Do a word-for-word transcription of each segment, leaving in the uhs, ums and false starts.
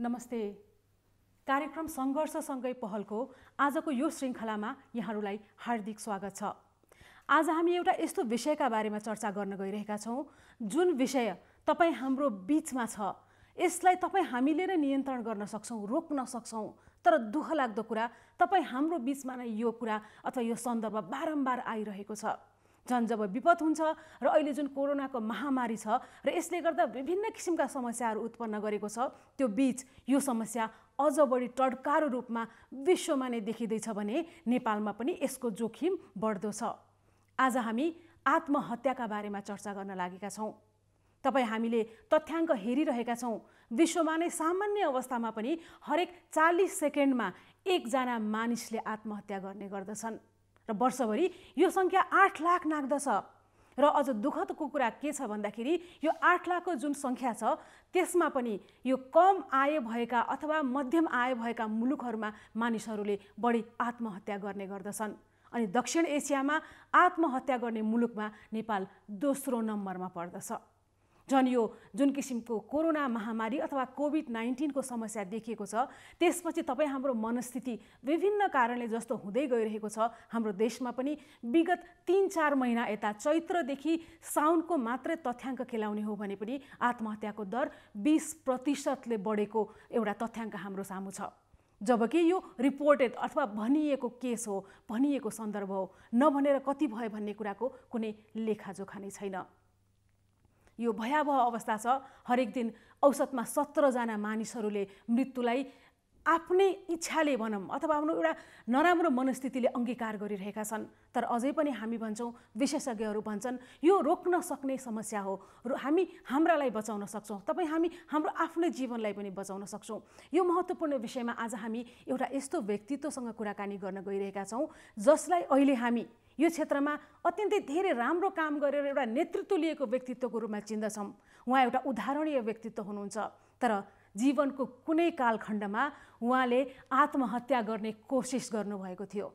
नमस्ते। कार्यक्रम सङ्घर्षसँगै पहलको आजको यो श्रृङ्खलामा यहाँहरूलाई हार्दिक स्वागत छ। आज हामी एउटा यस्तो विषयका बारेमा चर्चा गर्न गइरहेका छौँ जुन विषय तपाईँ हाम्रो बीचमा छ। यसलाई तपाईँ हामीले नै नियन्त्रण गर्न सक्छौँ, रोक्न सक्छौँ। तर दुःख लाग्दो कुरा, तपाईँ हाम्रो बीचमा नै यो कुरा अथवा यो सन्दर्भ बारम्बार आइरहेको छ। झन् जब विपद हुन्छ र अहिले जुन कोरोनाको महामारी छ र यसले गर्दा विभिन्न किसिमका समस्याहरू उत्पन्न गरेको छ, त्यो बीच यो समस्या अझ बढी टड्कारो रूपमा विश्वमा नै देखिँदैछ भने नेपालमा पनि यसको जोखिम बढ्दो छ। आज हामी आत्महत्याका बारेमा चर्चा गर्न लागेका छौँ। तपाईँ हामीले तथ्याङ्क हेरिरहेका छौँ, विश्वमा नै सामान्य अवस्थामा पनि हरेक चालिस सेकेन्डमा एकजना मानिसले आत्महत्या गर्ने गर्दछन् र वर्षभरि यो सङ्ख्या आठ लाख नाग्दछ। र अझ दुःखदको कुरा के छ भन्दाखेरि यो आठ लाखको जुन सङ्ख्या छ त्यसमा पनि यो कम आय भएका अथवा मध्यम आय भएका मुलुकहरूमा मानिसहरूले बढी आत्महत्या गर्ने गर्दछन्। अनि दक्षिण एसियामा आत्महत्या गर्ने मुलुकमा नेपाल दोस्रो नम्बरमा पर्दछ। झन् यो जुन किसिमको कोरोना महामारी अथवा कोभिड नाइन्टिनको समस्या देखिएको छ त्यसपछि तपाईँ हाम्रो मनस्थिति विभिन्न कारणले जस्तो हुँदै गइरहेको छ। हाम्रो देशमा पनि विगत तीन चार महिना यता चैत्रदेखि साउनको मात्रै तथ्याङ्क केलाउने हो भने पनि आत्महत्याको दर बिस प्रतिशतले बढेको एउटा तथ्याङ्क हाम्रो सामु छ। जबकि यो रिपोर्टेड अथवा भनिएको केस हो, भनिएको सन्दर्भ हो, नभनेर कति भयो भन्ने कुराको कुनै लेखाजोखा नै छैन। यो भयावह अवस्था छ। हरेक दिन औसतमा सत्रजना मानिसहरूले मृत्युलाई आफ्नै इच्छाले भनौँ अथवा आफ्नो एउटा नराम्रो मनस्थितिले अङ्गीकार गरिरहेका छन्। तर अझै पनि हामी भन्छौँ, विशेषज्ञहरू भन्छन् यो रोक्न सक्ने समस्या हो र हामी हाम्रालाई बचाउन सक्छौँ, तपाईँ हामी हाम्रो आफ्नै जीवनलाई पनि बचाउन सक्छौँ। यो महत्त्वपूर्ण विषयमा आज हामी एउटा यस्तो व्यक्तित्वसँग कुराकानी गर्न गइरहेका छौँ जसलाई अहिले हामी यो क्षेत्रमा अत्यन्तै धेरै राम्रो काम गरेर एउटा नेतृत्व लिएको व्यक्तित्वको रूपमा चिन्दछौँ। उहाँ एउटा उदाहरणीय व्यक्तित्व हुनुहुन्छ। तर जीवनको कुनै कालखण्डमा उहाँले आत्महत्या गर्ने कोसिस गर्नुभएको थियो।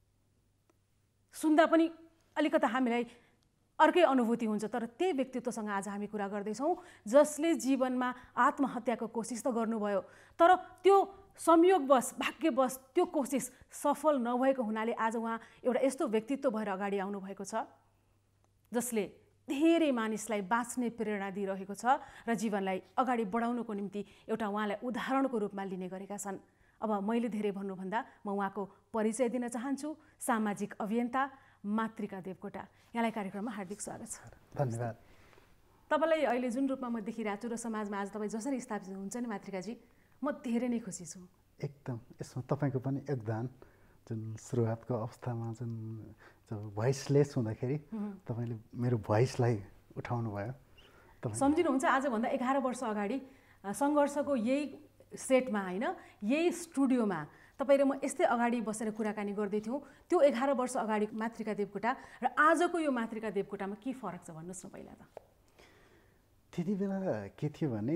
सुन्दा पनि अलिकता हामीलाई अर्कै अनुभूति हुन्छ। तर त्यही व्यक्तित्वसँग आज हामी कुरा गर्दैछौँ जसले जीवनमा आत्महत्याको कोसिस त गर्नुभयो, तर त्यो संयोगवश भाग्यवश त्यो कोसिस सफल नभएको हुनाले आज उहाँ एउटा यस्तो व्यक्तित्व भएर अगाडि आउनुभएको छ जसले धेरै मानिसलाई बाँच्ने प्रेरणा दिइरहेको छ र जीवनलाई अगाडि बढाउनको निम्ति एउटा उहाँलाई उदाहरणको रूपमा लिने गरेका छन्। अब मैले धेरै भन्नुभन्दा म उहाँको परिचय दिन चाहन्छु। सामाजिक अभियन्ता मातृका देवकोटा, यहाँलाई कार्यक्रममा हार्दिक स्वागत छ। धन्यवाद। तपाईँलाई अहिले जुन रूपमा म देखिरहेको छु र समाजमा आज तपाईँ जसरी स्थापित हुन्छ नि मातृकाजी, म धेरै नै खुसी छु। एकदम यसमा तपाईँको पनि योगदान, जुन सुरुवातको अवस्थामा जुन भोइसलेस हुँदाखेरि तपाईँले मेरो भोइसलाई उठाउनु भयो। सम्झिनुहुन्छ आजभन्दा एघार वर्ष अगाडि सङ्घर्षको यही सेटमा होइन, यही स्टुडियोमा तपाईँ र म यस्तै अगाडि बसेर कुराकानी गर्दै थियौँ। त्यो एघार वर्ष अगाडि मातृका देवकोटा र आजको यो मातृका देवकोटामा के फरक छ भन्नुहोस् न पहिला त। त्यति बेला के थियो भने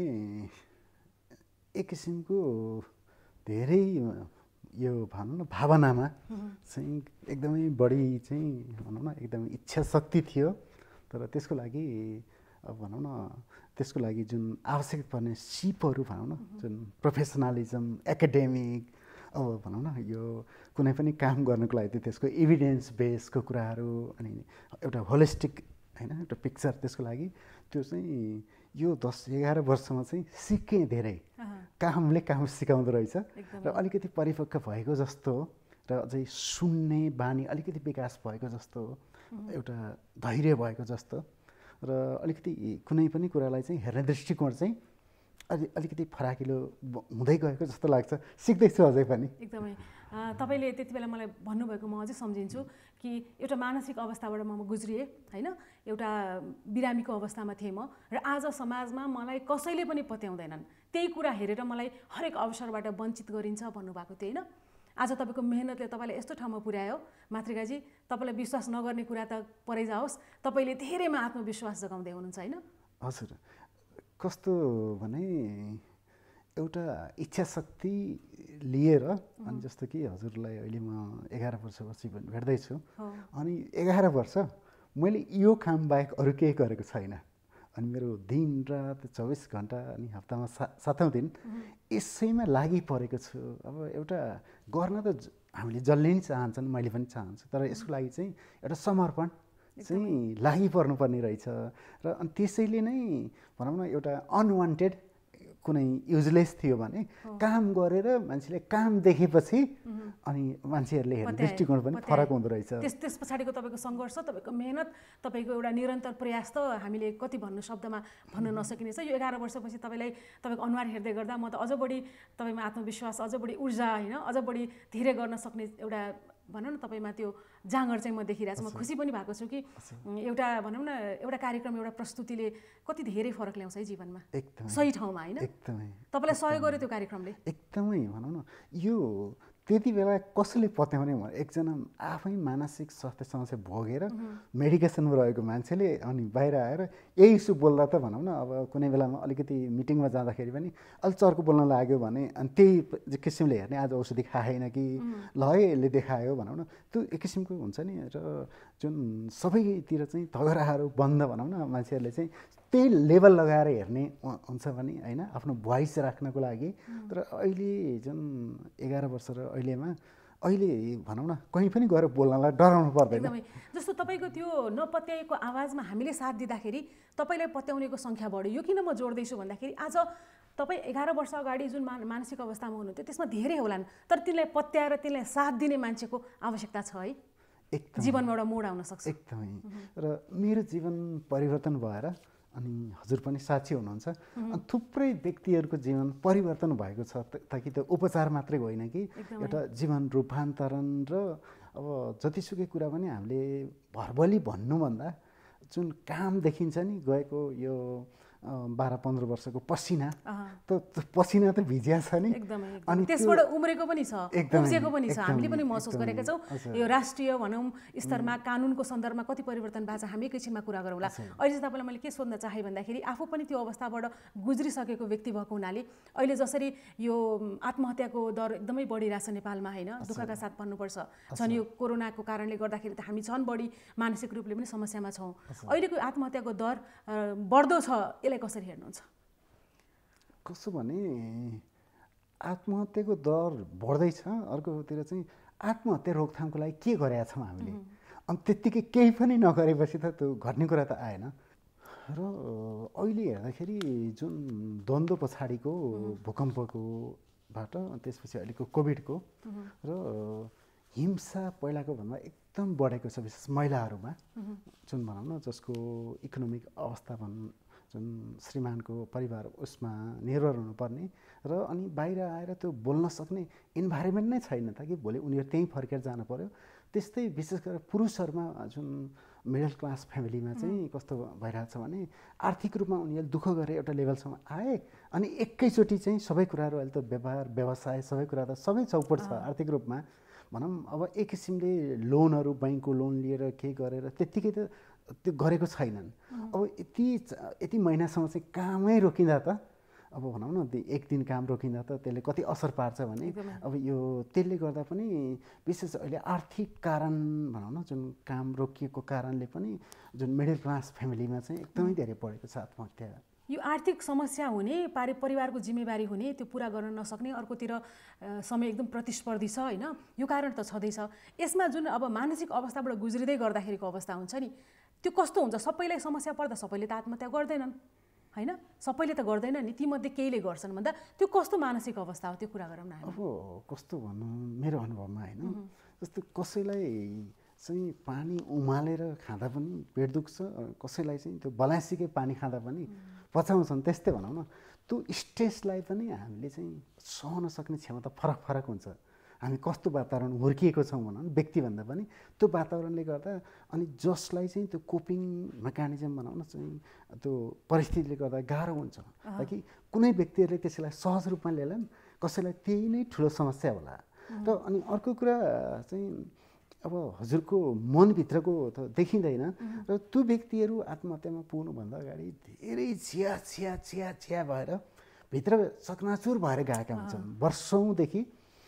एक किसिमको धेरै यो भनौँ न भावनामा चाहिँ एकदमै बढी चाहिँ भनौँ न एकदमै इच्छा शक्ति थियो। तर त्यसको लागि अब भनौँ न त्यसको लागि जुन आवश्यक पर्ने सिपहरू भनौँ न, जुन प्रोफेसनलिजम, एकाडेमिक, अब भनौँ न यो कुनै पनि काम गर्नको लागि चाहिँ त्यसको एभिडेन्स बेसको कुराहरू अनि एउटा होलिस्टिक होइन एउटा पिक्चर, त्यसको लागि त्यो चाहिँ यो दस एघार वर्षमा चाहिँ सिकेँ धेरै। कामले काम सिकाउँदो रहेछ र अलिकति परिपक्व भएको जस्तो र अझै सुन्ने बानी अलिकति विकास भएको जस्तो, एउटा धैर्य भएको जस्तो र अलिकति कुनै पनि कुरालाई चाहिँ हेर्ने दृष्टिकोण चाहिँ अलि अलिकति फराकिलो हुँदै गएको जस्तो लाग्छ। सिक्दैछु अझै पनि। एकदमै तपाईँले त्यति बेला मलाई भन्नुभएको म अझै सम्झिन्छु कि एउटा मानसिक अवस्थाबाट म गुज्रिएँ होइन, एउटा बिरामीको अवस्थामा थिएँ म र आज समाजमा मलाई कसैले पनि पत्याउँदैनन्। त्यही कुरा हेरेर मलाई हरेक अवसरबाट वञ्चित गरिन्छ भन्नुभएको थियो होइन। आज तपाईँको मेहनतले तपाईँलाई यस्तो ठाउँमा पुर्यायो मातृकाजी, तपाईँलाई विश्वास नगर्ने कुरा त परै जाओस्, तपाईँले धेरैमा आत्मविश्वास जगाउँदै हुनुहुन्छ होइन। हजुर, कस्तो भने एउटा इच्छा शक्ति लिएर अनि जस्तो कि हजुरलाई अहिले म एघार वर्षपछि भेट्दैछु अनि एघार वर्ष मैले यो काम बाहेक अरू केही गरेको छैन। अनि मेरो दिन रात चौबिस घन्टा अनि हप्तामा सा सातौँ दिन यसैमा लागि परेको छु। अब एउटा गर्न त हामीले जसले नि चाहन्छन्, मैले पनि चाहन्छु, तर यसको लागि चाहिँ एउटा समर्पण चाहिँ लागि पर्नुपर्ने रहेछ। र अनि त्यसैले नै भनौँ न एउटा अनवान्टेड कुनै युजलेस थियो भने काम गरेर मान्छेले काम देखेपछि अनि मान्छेहरूले हेर्ने दृष्टिकोण पनि फरक हुँदो रहेछ। त्यस त्यस पछाडिको तपाईँको सङ्घर्ष, तपाईँको मेहनत, तपाईँको एउटा निरन्तर प्रयास त हामीले कति भन्नु शब्दमा भन्न नसकिनेछ। यो एघार वर्षपछि तपाईँलाई तपाईँको अनुहार हेर्दै गर्दा म त अझ बढी तपाईँमा आत्मविश्वास, अझ बढी ऊर्जा होइन, अझ बढी धेरै गर्न सक्ने एउटा भनौँ न तपाईँमा त्यो जाँगर चाहिँ म देखिरहेको छु। म खुसी पनि भएको छु कि एउटा भनौँ न एउटा कार्यक्रम, एउटा प्रस्तुतिले कति धेरै फरक ल्याउँछ है जीवनमा, एकदमै सही ठाउँमा होइन। एकदमै तपाईँलाई सहयोग गर्यो त्यो कार्यक्रमले? एकदमै भनौँ न यो त्यति बेला कसले पत्याउने भने एकजना आफै मानसिक स्वास्थ्य समस्या भोगेर मेडिकेसनमा रहेको मान्छेले अनि बाहिर आएर यही इस्यु बोल्दा त भनौँ न अब कुनै बेलामा अलिकति मिटिङमा जाँदाखेरि पनि अलिक चर्को बोल्न लाग्यो भने अनि त्यही किसिमले हेर्ने आज औषधि खाएन कि ल है यसले देखायो भनौँ न, त्यो एक किसिमको हुन्छ नि। र जुन सबैतिर चाहिँ तगराहरू बन्द भनौँ न मान्छेहरूले चाहिँ त्यही लेभल लगाएर हेर्ने हुन्छ भने होइन आफ्नो भोइस राख्नको लागि। तर अहिले जुन एघार वर्ष र अहिलेमा अहिले भनौँ न कहीँ पनि गएर बोल्नलाई डराउनु पर्दैन। एकदमै जस्तो तपाईँको त्यो नपत्याएको आवाजमा हामीले साथ दिँदाखेरि तपाईँलाई पत्याउनेको सङ्ख्या बढ्यो। यो किन म जोड्दैछु भन्दाखेरि आज तपाईँ एघार वर्ष अगाडि जुन मान मानसिक अवस्थामा हुनुहुन्थ्यो त्यसमा धेरै होलान्, तर तिनलाई पत्याएर तिनलाई साथ दिने मान्छेको आवश्यकता छ है। एकदम जीवनमा एउटा मोड आउन सक्छ। एकदमै। र मेरो जीवन परिवर्तन भएर अनि हजुर पनि साक्षी हुनुहुन्छ, अनि थुप्रै व्यक्तिहरूको जीवन परिवर्तन भएको छ। ताकि त्यो उपचार मात्रै होइन कि एउटा जीवन रूपान्तरण। र अब जतिसुकै कुरा पनि हामीले भरबली भन्नुभन्दा जुन काम देखिन्छ नि गएको यो बाह्र पन्ध्र वर्षको पसिना, त पसिना त भिजिया छ नि, अनि त्यसबाट उम्रेको पनि छ, उब्जेको पनि छ। हामीले पनि महसुस गरेका छौँ यो राष्ट्रिय भनौँ स्तरमा कानुनको सन्दर्भमा कति परिवर्तन भएको छ। हामी एकैछिनमा कुरा गरौँला। अहिले चाहिँ तपाईँलाई मैले के सोध्न चाहेँ भन्दाखेरि आफू पनि त्यो अवस्थाबाट गुज्रिसकेको व्यक्ति भएको हुनाले अहिले जसरी यो आत्महत्याको दर एकदमै बढिरहेछ नेपालमा होइन, दुःखका साथ भन्नुपर्छ। झन् यो कोरोनाको कारणले गर्दाखेरि त हामी झन् बढी मानसिक रूपले पनि समस्यामा छौँ। अहिलेको आत्महत्याको दर बढ्दो छ, यसलाई कसरी हेर्नुहुन्छ? कसो भने आत्महत्याको दर बढ्दैछ, अर्कोतिर चाहिँ आत्महत्या रोकथामको लागि के गरेका छौँ हामीले, अनि त्यत्तिकै केही पनि नगरेपछि त त्यो घट्ने कुरा त आएन। र अहिले हेर्दाखेरि जुन द्वन्द्व पछाडिको भूकम्पकोबाट त्यसपछि अहिलेको कोभिडको र हिंसा पहिलाको भन्दा एकदम बढेको छ, विशेष महिलाहरूमा जुन भनौँ न जसको इकोनोमिक अवस्था भनौँ जुन श्रीमानको परिवार उसमा निर्भर हुनुपर्ने र अनि बाहिर आएर त्यो बोल्न सक्ने इन्भाइरोमेन्ट नै छैन त कि भोलि उनीहरू त्यहीँ फर्केर जानु पर्यो। त्यस्तै विशेष गरेर पुरुषहरूमा जुन मिडल क्लास फ्यामिलीमा चाहिँ कस्तो भइरहेको छ भने आर्थिक रूपमा उनीहरूले दुःख गरेर एउटा लेभलसम्म आए अनि एकैचोटि चाहिँ सबै कुराहरू अहिले त व्यापार व्यवसाय सबै कुरा त सबै चौपट छ आर्थिक रूपमा भनौँ। अब एक किसिमले लोनहरू ब्याङ्कको लोन लिएर केही गरेर त्यत्तिकै त त्यो गरेको छैनन्। अब यति यति महिनासम्म चाहिँ कामै रोकिँदा त अब भनौँ न एक दिन काम रोकिँदा त त्यसले कति असर पार्छ भने अब यो त्यसले गर्दा पनि विशेष अहिले आर्थिक कारण भनौँ न जुन काम रोकिएको कारणले पनि जुन मिडल क्लास फ्यामिलीमा चाहिँ एकदमै धेरै बढेको छ आत्महत्या। यो आर्थिक समस्या हुने, पारि परिवारको जिम्मेवारी हुने, त्यो पुरा गर्न नसक्ने, अर्कोतिर समय एकदम प्रतिस्पर्धी छ होइन, यो कारण त छँदैछ। यसमा जुन अब मानसिक अवस्थाबाट गुज्रिँदै गर्दाखेरिको अवस्था हुन्छ नि, त्यो कस्तो हुन्छ? सबैलाई समस्या पर्दा सबैले त आत्महत्या गर्दैनन् होइन, सबैले त गर्दैन नि, तीमध्ये केहीले गर्छन् भन्दा त्यो कस्तो मानसिक अवस्था हो त्यो कुरा गरौँ न। अब कस्तो भन्नु मेरो अनुभवमा होइन, जस्तो कसैलाई चाहिँ पानी उमालेर खाँदा पनि पेट दुख्छ, कसैलाई चाहिँ त्यो बलासीकै पानी खाँदा पनि पचाउँछन्, त्यस्तै भनौँ न। त्यो स्ट्रेसलाई पनि हामीले चाहिँ सहन सक्ने क्षमता फरक फरक हुन्छ। हामी कस्तो वातावरण हुर्किएको छौँ भनौँ न व्यक्तिभन्दा पनि त्यो वातावरणले गर्दा, अनि जसलाई चाहिँ त्यो कोपिङ मेकानिजम भनौँ न चाहिँ त्यो परिस्थितिले गर्दा गाह्रो हुन्छ ताकि कुनै व्यक्तिहरूले त्यसलाई सहज रूपमा लिएलान्, कसैलाई त्यही नै ठुलो समस्या होला। र अनि अर्को कुरा चाहिँ अब हजुरको मनभित्रको त देखिँदैन र त्यो व्यक्तिहरू आत्महत्यामा पुग्नुभन्दा अगाडि धेरै चिया चिया चिया चिया भएर भित्र चकनाचुर भएर गएका हुन्छन् वर्षौँदेखि।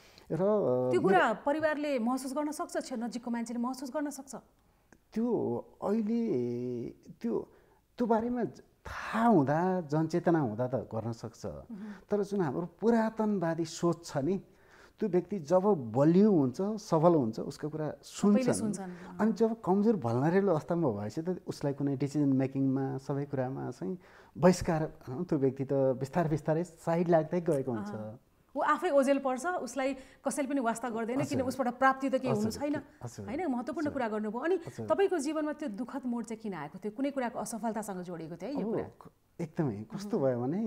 र त्यो कुरा परिवारले महसुस गर्न सक्छ, नजिकको मान्छेले महसुस गर्न सक्छ? त्यो अहिले त्यो त्यो बारेमा थाहा हुँदा जनचेतना हुँदा त गर्न सक्छ, तर जुन हाम्रो पुरातनवादी सोच छ नि त्यो व्यक्ति जब बलियो हुन्छ सबल हुन्छ उसको कुरा सुन्छन्, अनि जब कमजोर भल्नरेबल अवस्थामा भएपछि त उसलाई कुनै डिसिजन मेकिङमा सबै कुरामा चाहिँ बहिष्कार त्यो व्यक्ति त बिस्तारै बिस्तारै साइड लाग्दै गएको हुन्छ। ऊ आफै ओझेल पर्छ, उसलाई कसैले पनि वास्ता गर्दैन किन उसबाट प्राप्ति त केही हुनु छैन होइन। महत्त्वपूर्ण कुरा गर्नुभयो। अनि तपाईँको जीवनमा त्यो दुःखद मोड चाहिँ किन आएको थियो? कुनै कुराको असफलतासँग जोडिएको थियो है यो कुरा? एकदमै कस्तो भयो भने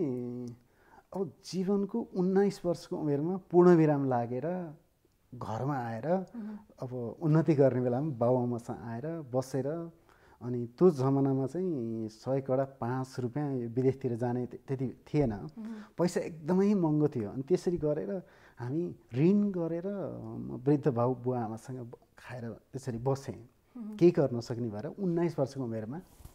अब जीवनको उन्नाइस वर्षको उमेरमा पूर्णविराम लागेर घरमा आएर अब उन्नति गर्ने बेलामा बाबुआमासँग आएर बसेर, अनि त्यो जमानामा चाहिँ सय कडा पाँच रुपियाँ विदेशतिर जाने त्यति थिएन, पैसा एकदमै महँगो थियो। अनि त्यसरी गरेर हामी ऋण गरेर वृद्ध बाबु बुवा आमासँग खाएर त्यसरी बसेँ, केही गर्न सक्ने भएर उन्नाइस वर्षको उमेरमा।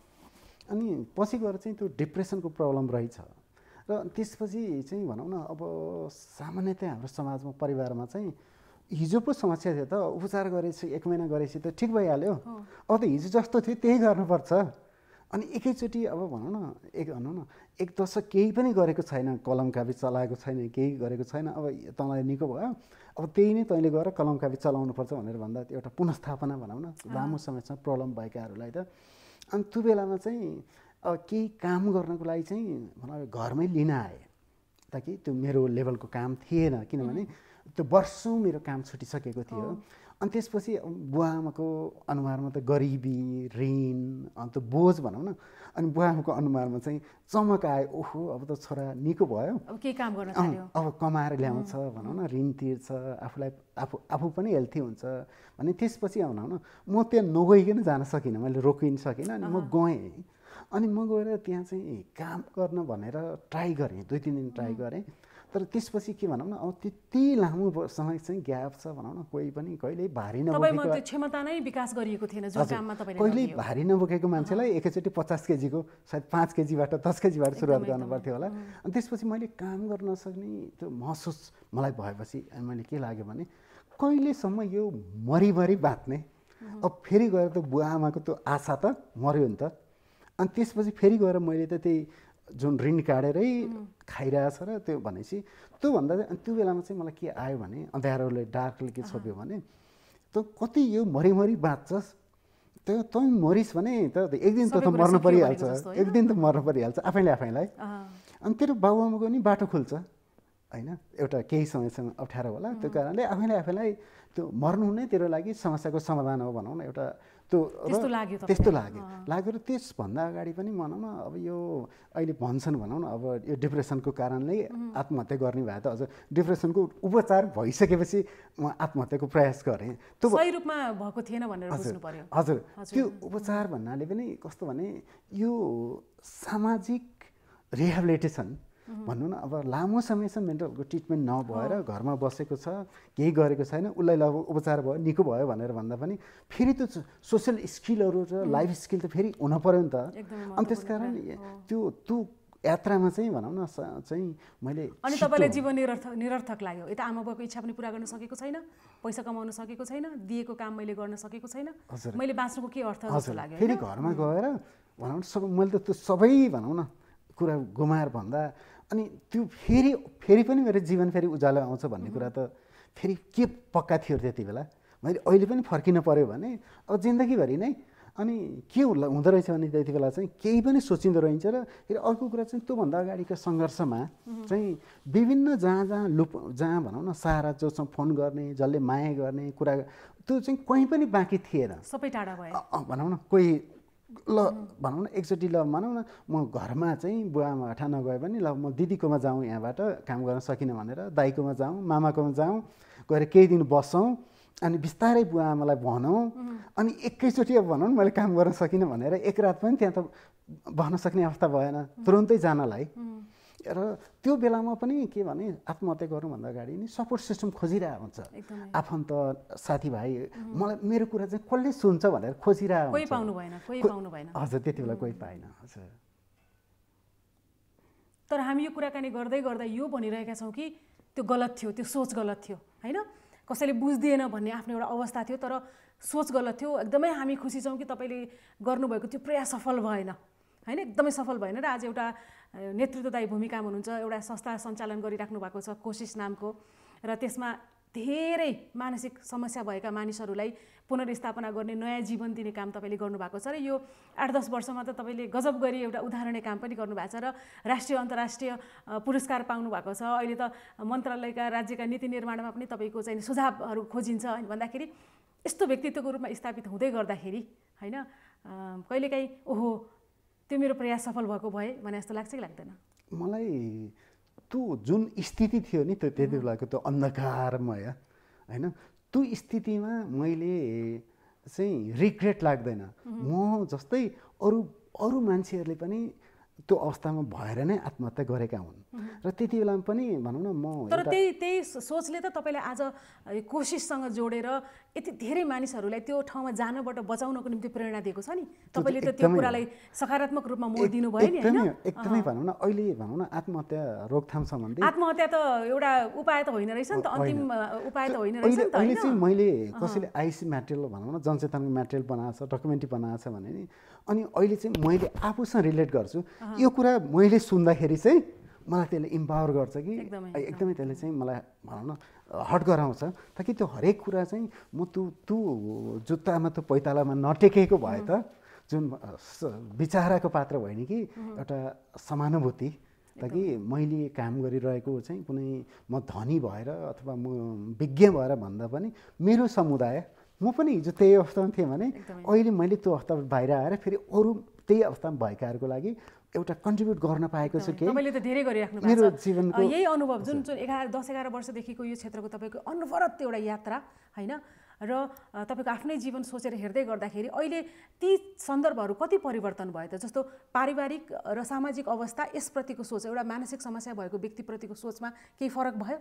अनि पछि गएर चाहिँ त्यो डिप्रेसनको प्रब्लम रहेछ र त्यसपछि चाहिँ भनौँ न अब सामान्यतया हाम्रो समाजमा परिवारमा चाहिँ हिजो पो समस्या थियो त, उपचार गरेपछि एक महिना गरेपछि त ठिक भइहाल्यो, अब त हिजो जस्तो थियो त्यही गर्नुपर्छ। अनि एकैचोटि अब भनौँ न एक भनौँ न एक दशक केही पनि गरेको छैन, कलम कापी चलाएको छैन, केही गरेको छैन, अब तँलाई निको भयो, अब त्यही नै तैँले गएर कलम कापी चलाउनुपर्छ भनेर भन्दा एउटा पुनस्थापना भनौँ न लामो समयसम्म प्रब्लम भएकाहरूलाई त। अनि त्यो बेलामा चाहिँ अब केही काम गर्नको लागि चाहिँ भनौँ घरमै लिन आएँ, ताकि त्यो मेरो लेभलको काम थिएन, किनभने त्यो वर्षौँ मेरो काम छुटिसकेको थियो। अनि त्यसपछि बुवा आमाको अनुहारमा त गरिबी ऋण अन्त बोझ भनौँ न, अनि बुवा आमाको अनुहारमा चाहिँ चमक आयो, ओहो अब त छोरा निको भयो, अब केही काम गर्न थाल्यो, अब कमाएर ल्याउँछ भनौँ न, ऋण तिर्छ, आफूलाई आफू आफू पनि हेल्थी हुन्छ भने त्यसपछि भनौँ न म त्यहाँ नगइकन जान सकिनँ, मैले रोकिन सकिनँ। अनि म गएँ, अनि म गएर त्यहाँ चाहिँ काम गर्न भनेर ट्राई गरेँ, दुई तिन दिन ट्राई गरेँ, तर त्यसपछि के भनौँ न अब त्यति लामो समय चाहिँ ग्याप छ भनौँ न, कोही पनि कहिल्यै भारी नबोकेको क्षमता नै विकास गरिएको थिएन जो काममा तपाईँले कहिल्यै भारी नबोकेको मान्छेलाई एकैचोटि पचास केजीको सायद पाँच केजीबाट दस केजीबाट सुरुवात गर्नु पर्थ्यो होला। अनि त्यसपछि मैले काम गर्न सक्ने त्यो महसुस मलाई भएपछि अनि मैले के लाग्यो भने कहिलेसम्म यो मरिमरि बाँच्ने, अब फेरि गएर त बुवा आमाको त्यो आशा त मऱ्यो नि त। अनि त्यसपछि फेरि गएर मैले त त्यही जुन ऋण काटेरै खाइरहेछ र त्यो भनेपछि त्योभन्दा चाहिँ त्यो बेलामा चाहिँ मलाई के आयो भने अँध्यारोले डार्कले के छोप्यो भने त कति यो मरिमरि बाँच्छस्, त्यो तँ मरिस् भने त एक दिन त त मर्नु परिहाल्छ, एक दिन त मर्नु परिहाल्छ आफैले आफैलाई। अनि तेरो बाबुआमाको नि बाटो खुल्छ होइन, एउटा केही समयसम्म अप्ठ्यारो होला, त्यो कारणले आफैले आफैलाई त्यो मर्नु नै तेरो लागि समस्याको समाधान हो भनौँ न, एउटा त्यो त्यस्तो लाग्यो त्यस्तो लाग्यो लाग्यो र त्यसभन्दा अगाडि पनि भनौँ न अब यो अहिले भन्छन् भनौँ न अब यो डिप्रेसनको कारणले आत्महत्या गर्ने भए त अझ डिप्रेसनको उपचार भइसकेपछि म आत्महत्याको प्रयास गरेँ, त्यो सही रूपमा भएको थिएन भनेर बुझ्नु पर्यो। हजुर, त्यो उपचार भन्नाले पनि कस्तो भने यो सामाजिक रिहेबिलिटेसन भन्नु न, अब लामो समयसम्म मेन्टल हेल्थको ट्रिटमेन्ट नभएर घरमा बसेको छ, केही गरेको छैन, उसलाई अब उपचार भयो निको भयो भनेर भन्दा पनि फेरि त्यो सोसियल स्किलहरू र लाइफ स्किल त फेरि हुन पऱ्यो नि त। अनि त्यसकारण त्यो त्यो यात्रामा चाहिँ भनौँ न चाहिँ मैले अनि तपाईँलाई जीवन निरर्थक निरर्थक लाग्यो, यता आमा बाबाको इच्छा पनि पुरा गर्न सकेको छैन, पैसा कमाउन सकेको छैन, दिएको काम मैले गर्न सकेको छैन, मैले बाँच्नुको के अर्थ जस्तो लाग्यो। फेरि घरमा गएर भनौँ न सब मैले त त्यो सबै भनौँ न कुरा गुमाएर भन्दा अनि त्यो फेरि फेरि पनि मेरो जीवन फेरि उज्यालो आउँछ भन्ने कुरा त फेरि के पक्का थियो त्यति बेला, मैले अहिले पनि फर्किन पऱ्यो भने अब जिन्दगीभरि नै अनि के हुँदो रहेछ भने त्यति बेला चाहिँ केही पनि सोचिँदो रहन्छ। र फेरि अर्को कुरा चाहिँ त्योभन्दा अगाडिको सङ्घर्षमा चाहिँ विभिन्न जहाँ जहाँ लुप जहाँ भनौँ न सहारा जोसँग फोन गर्ने, जसले माया गर्ने कुरा त्यो चाहिँ कहीँ पनि बाँकी थिएन, सबै टाढा भयो भनौँ न। कोही ल भनौँ न एकचोटि ल भनौँ न म घरमा चाहिँ बुवा आमा हठा नगए पनि ल म दिदीकोमा जाउँ, यहाँबाट काम गर्न सकिनँ भनेर दाइकोमा जाउँ, मामाकोमा जाउँ, गएर केही दिन बसौँ, अनि बिस्तारै बुवा आमालाई भनौँ, अनि एकैचोटि अब भनौँ न मैले काम गर्न सकिनँ भनेर एक रात पनि त्यहाँ त भन्न सक्ने अवस्था भएन तुरुन्तै जानलाई। र त्यो बेलामा पनि के भने आत्महत्या गर्नुभन्दा अगाडि नि सपोर्ट सिस्टम खोजिरहेको हुन्छ, आफन्त साथीभाइ मलाई मेरो कुरा चाहिँ कसले सुन्छ भनेर खोजिरहेको कोही पाउनु भएन कोही पाउनु भएन हजुर, त्यति बेला कोही पाएन हजुर। तर हामी यो कुराकानी गर्दै गर्दा यो भनिरहेका छौँ कि त्यो गलत थियो, त्यो सोच गलत थियो होइन, कसैले बुझ्दिएन भन्ने आफ्नो एउटा अवस्था थियो, तर सोच गलत थियो। एकदमै हामी खुसी छौँ कि तपाईँले गर्नुभएको त्यो प्रयास सफल भएन होइन, एकदमै सफल भएन र आज एउटा नेतृत्वदायी भूमिकामा हुनुहुन्छ, एउटा संस्था सञ्चालन गरिराख्नु भएको छ कोशिश नामको, र त्यसमा धेरै मानसिक समस्या भएका मानिसहरूलाई पुनर्स्थापना गर्ने, नयाँ जीवन दिने काम तपाईँले गर्नुभएको छ र यो आठ दस वर्षमा त तपाईँले गजब गरी एउटा उदाहरणीय काम पनि गर्नुभएको छ र राष्ट्रिय अन्तर्राष्ट्रिय पुरस्कार पाउनु भएको छ। अहिले त मन्त्रालयका राज्यका नीति निर्माणमा पनि तपाईँको चाहिँ सुझावहरू खोजिन्छ होइन भन्दाखेरि यस्तो व्यक्तित्वको रूपमा स्थापित हुँदै गर्दाखेरि होइन कहिलेकाहीँ ओहो त्यो मेरो प्रयास सफल भएको भए भने जस्तो लाग्छ कि लाग्दैन? मलाई त्यो जुन स्थिति थियो नि त्यो त्यति बेलाको त्यो अन्धकारमय होइन, त्यो स्थितिमा मैले चाहिँ रिग्रेट लाग्दैन। म जस्तै अरू अरू मान्छेहरूले पनि त्यो अवस्थामा भएर नै आत्महत्या गरेका हुन् र त्यति बेलामा पनि भनौँ न म तर त्यही त्यही सोचले त तपाईँलाई आज कोशिशसँग जोडेर यति धेरै मानिसहरूलाई त्यो ठाउँमा जानबाट बचाउनको निम्ति प्रेरणा दिएको छ नि। तपाईँले त त्यो कुरालाई सकारात्मक रूपमा मोड दिनुभयो नि होइन? एकदमै भनौँ न अहिले भनौँ न आत्महत्या रोकथाम सम्बन्धी आत्महत्या त एउटा उपाय त होइन रहेछ नि त, अन्तिम उपाय त होइन रहेछ नि त। अहिले चाहिँ मैले कसैले आइसी म्याटेरियल भनौँ न जनचेतनाको म्याटेरियल बनाएको छ, डकुमेन्ट्री बनाएको छ भने नि, अनि अहिले चाहिँ मैले आफूसँग रिलेट गर्छु यो कुरा मैले सुन्दाखेरि चाहिँ मलाई त्यसले इम्पावर गर्छ कि एकदमै त्यसले चाहिँ मलाई भनौँ न हट गराउँछ, ताकि त्यो हरेक कुरा चाहिँ म त्यो त्यो जुत्तामा त्यो पैतालामा नटेकेको भए त जुन विचाराको पात्र होइन कि एउटा समानुभूति, ताकि मैले काम गरिरहेको चाहिँ कुनै म धनी भएर अथवा म विज्ञ भएर भन्दा पनि मेरो समुदाय, म पनि हिजो त्यही अवस्थामा थिएँ भने अहिले मैले त्यो अवस्था बाहिर आएर फेरि अरू त्यही अवस्थामा भएकाहरूको लागि एउटा कन्ट्रिब्युट गर्न पाएको छु। के तपाईँले त धेरै गरिराख्नु भएको छ मेरो जीवनको यही अनुभव जुन जुन एघार दस एघार वर्षदेखिको यो क्षेत्रको तपाईँको अनवरत एउटा यात्रा होइन, र तपाईँको आफ्नै जीवन सोचेर हेर्दै गर्दाखेरि अहिले ती सन्दर्भहरू कति परिवर्तन भयो त? जस्तो पारिवारिक र सामाजिक अवस्था, यसप्रतिको सोच, एउटा मानसिक समस्या भएको व्यक्तिप्रतिको सोचमा केही फरक भयो?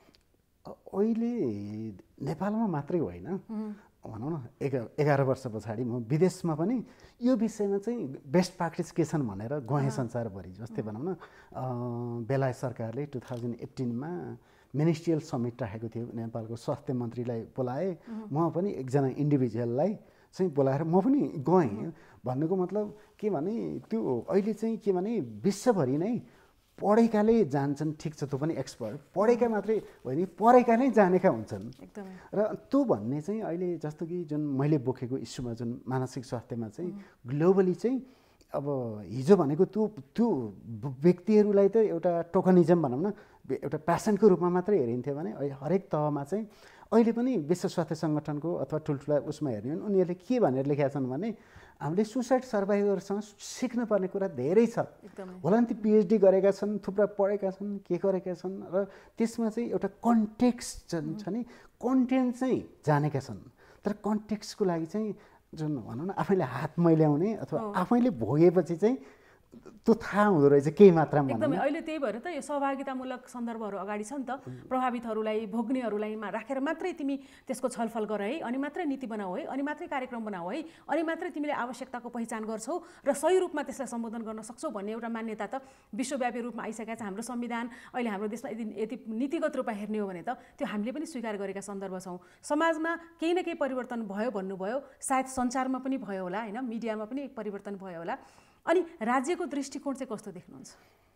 अहिले नेपालमा मात्रै होइन भनौँ न एघार एघार वर्ष पछाडि म विदेशमा पनि यो विषयमा चाहिँ बेस्ट प्र्याक्टिस के छन् भनेर गएँ संसारभरि। जस्तै भनौँ न बेलायत सरकारले टु थाउजन्ड एट्टिनमा मिनिस्ट्रियल समिट राखेको थियो, नेपालको स्वास्थ्य मन्त्रीलाई बोलाए, म पनि एकजना इन्डिभिजुअललाई चाहिँ बोलाएर म पनि गएँ। भन्नुको मतलब के भने त्यो अहिले चाहिँ के भने विश्वभरि नै पढेकाले जान्छन्, ठिक छ त्यो पनि एक्सपर्ट, पढेका मात्रै होइन पढेका नै जानेका हुन्छन् र त्यो भन्ने चाहिँ अहिले जस्तो कि जुन मैले बोकेको इस्युमा जुन मानसिक स्वास्थ्यमा चाहिँ ग्लोबली चाहिँ अब हिजो भनेको त्यो त्यो व्यक्तिहरूलाई त एउटा टोकनिजम भनौँ न एउटा प्यासनको रूपमा मात्रै हेरिन्थ्यो भने हरेक तहमा चाहिँ अहिले पनि विश्व स्वास्थ्य सङ्गठनको अथवा ठुल्ठुला उसमा हेर्ने हो भने उनीहरूले के भनेर लेखेका छन् भने हामीले सुसाइड सर्भाइभरसँग सिक्नुपर्ने कुरा धेरै छ होला नि। ती पिएचडी गरेका छन्, थुप्रा पढेका छन्, के गरेका छन् र त्यसमा चाहिँ एउटा कन्टेक्स्ट छ नि, कन्टेन्ट चाहिँ जानेका छन्, तर कन्टेक्स्टको लागि चाहिँ जुन भनौँ न आफैले हात मैल्याउने अथवा आफैले भोगेपछि चाहिँ त्यो थाहा हुँदो रहेछ केही मात्रामा एकदमै। अहिले त्यही भएर त यो सहभागितामूलक सन्दर्भहरू अगाडि छ नि त, प्रभावितहरूलाई भोग्नेहरूलाई राखेर मात्रै तिमी त्यसको छलफल गर है, अनि मात्रै नीति बनाऊ है, अनि मात्रै कार्यक्रम बनाऊ है, अनि मात्रै तिमीले आवश्यकताको पहिचान गर्छौ र सही रूपमा त्यसलाई सम्बोधन गर्न सक्छौ भन्ने एउटा मान्यता त विश्वव्यापी रूपमा आइसकेको छ। हाम्रो संविधान अहिले हाम्रो देशमा यदि यति नीतिगत रूपमा हेर्ने हो भने त त्यो हामीले पनि स्वीकार गरेका सन्दर्भ छौँ। समाजमा केही न केही परिवर्तन भयो भन्नुभयो, सायद सञ्चारमा पनि भयो होला होइन, मिडियामा पनि परिवर्तन भयो होला, अनि राज्यको दृष्टिकोण चाहिँ कस्तो देख्नुहुन्छ?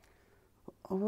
अब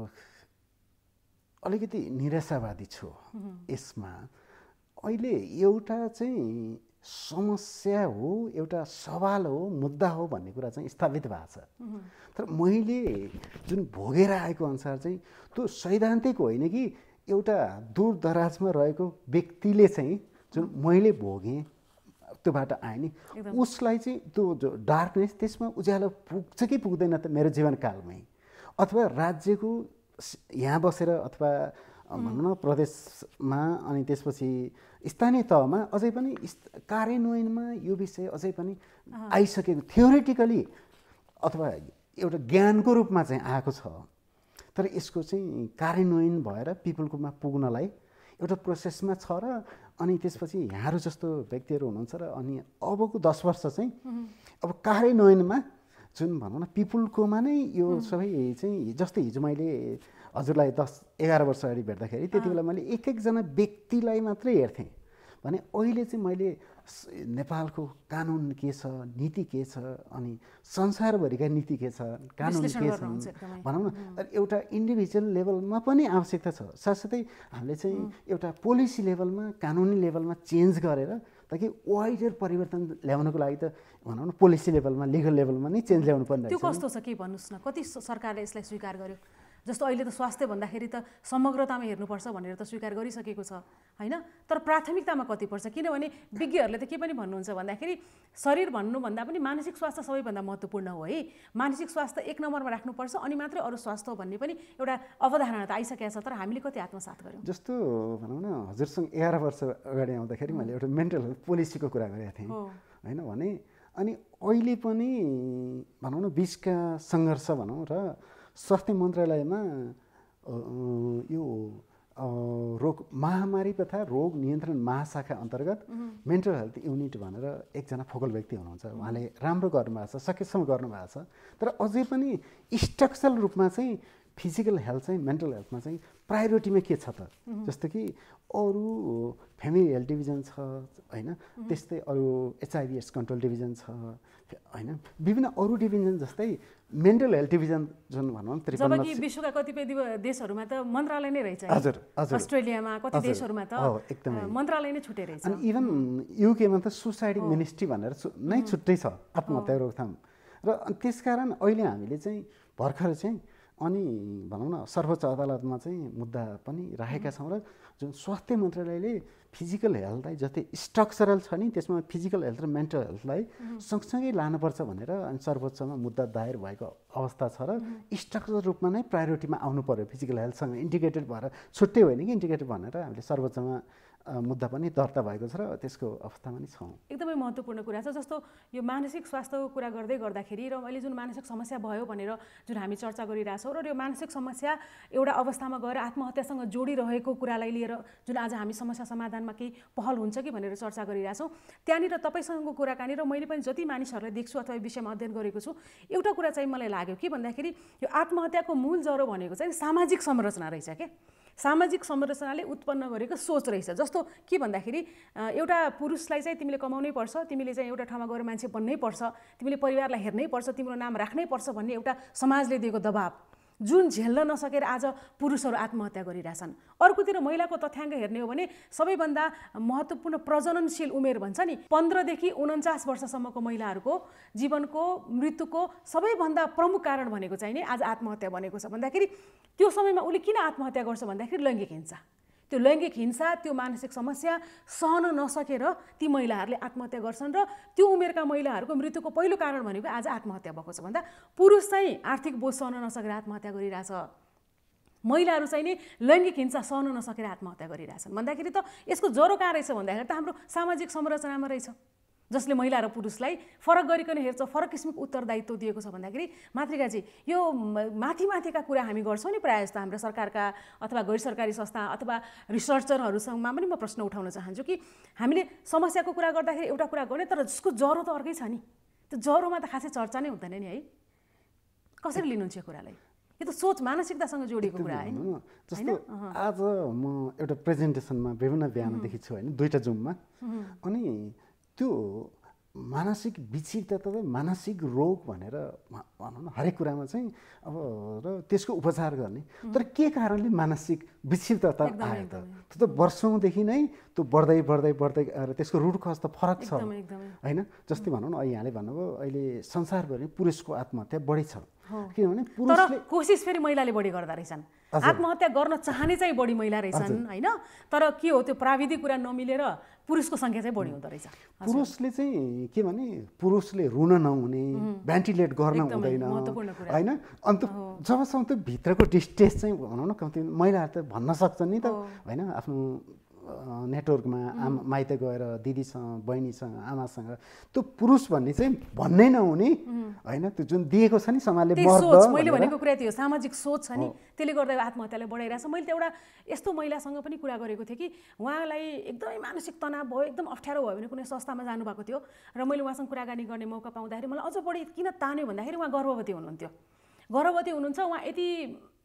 अलिकति निराशावादी छु यसमा। अहिले एउटा चाहिँ समस्या हो, एउटा सवाल हो, मुद्दा हो भन्ने कुरा चाहिँ स्थापित भएको छ, तर मैले जुन भोगेर आएको अनुसार चाहिँ त्यो सैद्धान्तिक होइन कि एउटा दूर दराजमा रहेको व्यक्तिले चाहिँ जुन मैले भोगेँ त्यो बाटो आएँ नि, उसलाई चाहिँ त्यो जो डार्कनेस त्यसमा उज्यालो पुग्छ कि पुग्दैन त मेरो जीवनकालमै, अथवा राज्यको यहाँ बसेर अथवा भनौँ न प्रदेशमा अनि त्यसपछि स्थानीय तहमा अझै पनि कार्यान्वयनमा यो विषय अझै पनि आइसकेको थियोरिटिकली अथवा एउटा ज्ञानको रूपमा चाहिँ आएको छ, तर यसको चाहिँ कार्यान्वयन भएर पिपलकोमा पुग्नलाई एउटा प्रोसेसमा छ र अनि त्यसपछि यहाँहरू जस्तो व्यक्तिहरू हुनुहुन्छ र अनि अबको दस वर्ष चाहिँ अब कार्यान्वयनमा जुन भनौँ न पिपुलकोमा नै यो सबै चाहिँ जस्तै हिजो मैले हजुरलाई दस एघार वर्ष अगाडि भेट्दाखेरि त्यति बेला मैले एक एकजना व्यक्तिलाई मात्रै हेर्थेँ भने अहिले चाहिँ मैले नेपालको कानुन के छ, नीति के छ, अनि संसारभरिका नीति के छ, कानुन के छन् भनौँ न। एउटा इन्डिभिजुअल लेभलमा पनि आवश्यकता छ, साथसाथै हामीले चाहिँ एउटा पोलिसी लेभलमा, कानुनी लेभलमा चेन्ज गरेर ताकि वाइडर परिवर्तन ल्याउनको लागि त भनौँ न पोलिसी लेभलमा, लिगल लेभलमा नै चेन्ज ल्याउनु पर्ने त्यो कस्तो छ के भन्नुहोस् न। कति सरकारले यसलाई स्वीकार गर्यो? जस्तो अहिले त स्वास्थ्य भन्दाखेरि त समग्रतामा हेर्नुपर्छ भनेर त स्वीकार गरिसकेको छ हैन, तर प्राथमिकतामा कति पर्छ? किनभने विज्ञहरूले त के पनि भन्नुहुन्छ भन्दाखेरि शरीर भन्नुभन्दा पनि मानसिक स्वास्थ्य सबैभन्दा महत्त्वपूर्ण हो है। मानसिक स्वास्थ्य एक नम्बरमा राख्नुपर्छ अनि मात्रै अरू स्वास्थ्य हो भन्ने पनि एउटा अवधारणा त आइसकेको छ, तर हामीले कति आत्मसात गर्यौँ? जस्तो भनौँ न, हजुरसँग एघार वर्ष अगाडि आउँदाखेरि मैले एउटा मेन्टल हेल्थ पोलिसीको कुरा गरेको थिएँ होइन भने, अनि अहिले पनि भनौँ न बिचका सङ्घर्ष भनौँ र स्वास्थ्य मन्त्रालयमा यो रोग महामारी तथा रोग नियन्त्रण महाशाखा अन्तर्गत मेन्टल हेल्थ युनिट भनेर एकजना फोकल व्यक्ति हुनुहुन्छ। उहाँले राम्रो गर्नुभएको छ, सकेसम्म गर्नुभएको छ, तर अझै पनि स्ट्रक्चरल रूपमा चाहिँ फिजिकल हेल्थ चाहिँ मेन्टल हेल्थमा चाहिँ प्रायोरिटीमा के छ त? जस्तो कि अरू फ्यामिली हेल्थ डिभिजन छ होइन, त्यस्तै अरू एचआइभी एड्स कन्ट्रोल डिभिजन छ होइन, विभिन्न अरू डिभिजन जस्तै मेन्टल हेल्थ डिभिजन जुन भनौँ त्रिपन्न, जबकि विश्वका कतिपय देशहरूमा त मन्त्रालय नै रहेछ। हजुर हजुर, अस्ट्रेलियामा कति देशहरूमा त एकदमै मन्त्रालय नै छुट्टै रहेछ। अनि इभन युकेमा त सुसाइड मिनिस्ट्री भनेर नै छुट्टै छ, आत्महत्या रोकथाम। र त्यसकारण अहिले हामीले चाहिँ भर्खर चाहिँ अनि भनौँ न सर्वोच्च अदालतमा चाहिँ मुद्दा पनि राखेका छौँ र जुन स्वास्थ्य मन्त्रालयले फिजिकल हेल्थलाई जस्तै स्ट्रक्चरल छ नि त्यसमा फिजिकल हेल्थ र मेन्टल हेल्थलाई सँगसँगै लानुपर्छ भनेर अनि सर्वोच्चमा मुद्दा दायर भएको अवस्था छ र स्ट्रक्चरल रूपमा नै प्रायोरिटीमा आउनु पर्यो, फिजिकल हेल्थसँग इन्टिग्रेटेड भएर छुट्टै होइन कि इन्टिग्रेटेड भनेर हामीले सर्वोच्चमा मुद्दा पनि दर्ता भएको छ र त्यसको अवस्थामा नै छौँ। एकदमै महत्त्वपूर्ण कुरा छ। जस्तो यो मानसिक स्वास्थ्यको कुरा गर्दै गर्दाखेरि र अहिले जुन मानसिक समस्या भयो भनेर जुन हामी चर्चा गरिरहेछौँ र यो मानसिक समस्या एउटा अवस्थामा गएर आत्महत्यासँग जोडिरहेको कुरालाई लिएर जुन आज हामी समस्या समाधानमा केही पहल हुन्छ कि भनेर चर्चा गरिरहेछौँ, त्यहाँनिर तपाईँसँगको कुराकानी र मैले पनि जति मानिसहरूलाई देख्छु अथवा यो विषयमा अध्ययन गरेको छु, एउटा कुरा चाहिँ मलाई लाग्यो के भन्दाखेरि यो आत्महत्याको मूल जरो भनेको चाहिँ सामाजिक संरचना रहेछ के। सामाजिक संरचनाले उत्पन्न गरेको सोच रहेछ। जस्तो के भन्दाखेरि एउटा पुरुषलाई चाहिँ तिमीले कमाउनै पर्छ, तिमीले चाहिँ एउटा ठाउँमा गएर मान्छे बन्नै पर्छ, तिमीले परिवारलाई हेर्नै पर्छ, तिम्रो नाम राख्नै पर्छ भन्ने एउटा समाजले दिएको दबाब जुन झेल्न नसकेर आज पुरुषहरू आत्महत्या गरिरहेछन्। अर्कोतिर महिलाको तथ्याङ्क हेर्ने हो भने सबैभन्दा महत्त्वपूर्ण प्रजननशील उमेर भन्छ नि पन्ध्रदेखि उन्चास वर्षसम्मको महिलाहरूको जीवनको मृत्युको सबैभन्दा प्रमुख कारण भनेको चाहिँ नि आज आत्महत्या बनेको छ। भन्दाखेरि त्यो समयमा उसले किन आत्महत्या गर्छ भन्दाखेरि लैङ्गिक हिंसा, त्यो लैङ्गिक हिंसा, त्यो मानसिक समस्या सहन नसकेर ती महिलाहरूले आत्महत्या गर्छन् र त्यो उमेरका महिलाहरूको मृत्युको पहिलो कारण भनेको आज आत्महत्या भएको छ। भन्दा पुरुष चाहिँ आर्थिक बोझ सहन नसकेर आत्महत्या गरिरहेछ, महिलाहरू चाहिँ नि लैङ्गिक हिंसा सहन नसकेर आत्महत्या गरिरहेछन्। भन्दाखेरि त यसको जरो कहाँ रहेछ भन्दाखेरि त हाम्रो सामाजिक संरचनामा रहेछ, जसले महिला र पुरुषलाई फरक गरिकन हेर्छ, फरक किसिमको उत्तरदायित्व दिएको छ। भन्दाखेरि मातृकाजी यो माथि माथिका कुरा हामी गर्छौँ नि प्रायः जस्तो हाम्रो सरकारका अथवा गैर सरकारी संस्था अथवा रिसर्चरहरूसँगमा पनि म प्रश्न उठाउन चाहन्छु कि हामीले समस्याको कुरा गर्दाखेरि एउटा कुरा गर्ने तर जसको जरो त अर्कै छ नि, त्यो जरोमा त खासै चर्चा नै हुँदैन नि है। कसरी लिनुहुन्छ यो कुरालाई? यो त सोच मानसिकतासँग जोडिएको कुरा है। जस्तो आज म एउटा प्रेजेन्टेसनमा विभिन्न बिहानदेखि छु होइन, दुईवटा जुममा, अनि त्यो मानसिक विक्षिप्तता त मानसिक रोग भनेर भनौँ न हरेक कुरामा चाहिँ अब र त्यसको उपचार गर्ने, तर के कारणले मानसिक विक्षिप्तता आयो त? त्यो त वर्षौँदेखि नै त्यो बढ्दै बढ्दै बढ्दै आएर त्यसको रुट कज त फरक छ होइन। जस्तै भनौँ न अहिले यहाँले भन्नुभयो अहिले संसारभरि पुरुषको आत्महत्या बढी छ, किनभने पुरुषले कोसिस फेरि महिलाले बढी गर्दा रहेछन्, आत्महत्या गर्न चाहने चाहिँ बढी महिला रहेछन् होइन, तर के हो त्यो प्राविधिक कुरा नमिलेर पुरुषको सङ्ख्या चाहिँ बढी हुँदो रहेछ। पुरुषले चाहिँ के भने पुरुषले रुन नहुने, भेन्टिलेट गर्न हुँदैन होइन, अन्त जबसम्म त्यो भित्रको डिस्ट्रेस चाहिँ भनौँ न कम्ती महिलाहरू त भन्न सक्छन् नि त होइन, आफ्नो नेटवर्कमा आमा माइत गएर दिदीसँग बहिनीसँग आमासँग त्यो पुरुष भन्ने चाहिँ भन्नै नहुने होइन, त्यो जुन दिएको छ नि समाजले सोच, मैले भनेको कुरा त्यो सामाजिक सोच छ नि त्यसले गर्दा आत्महत्यालाई बढाइरहेछ। मैले त एउटा यस्तो महिलासँग पनि कुरा गरेको थिएँ कि उहाँलाई एकदमै मानसिक तनाव भयो, एकदम अप्ठ्यारो भयो भने कुनै संस्थामा जानुभएको थियो र मैले उहाँसँग कुराकानी गर्ने मौका पाउँदाखेरि मलाई अझ बढी किन तान्यो भन्दाखेरि उहाँ गर्भवती हुनुहुन्थ्यो। गर्भवती हुनुहुन्छ, उहाँ यति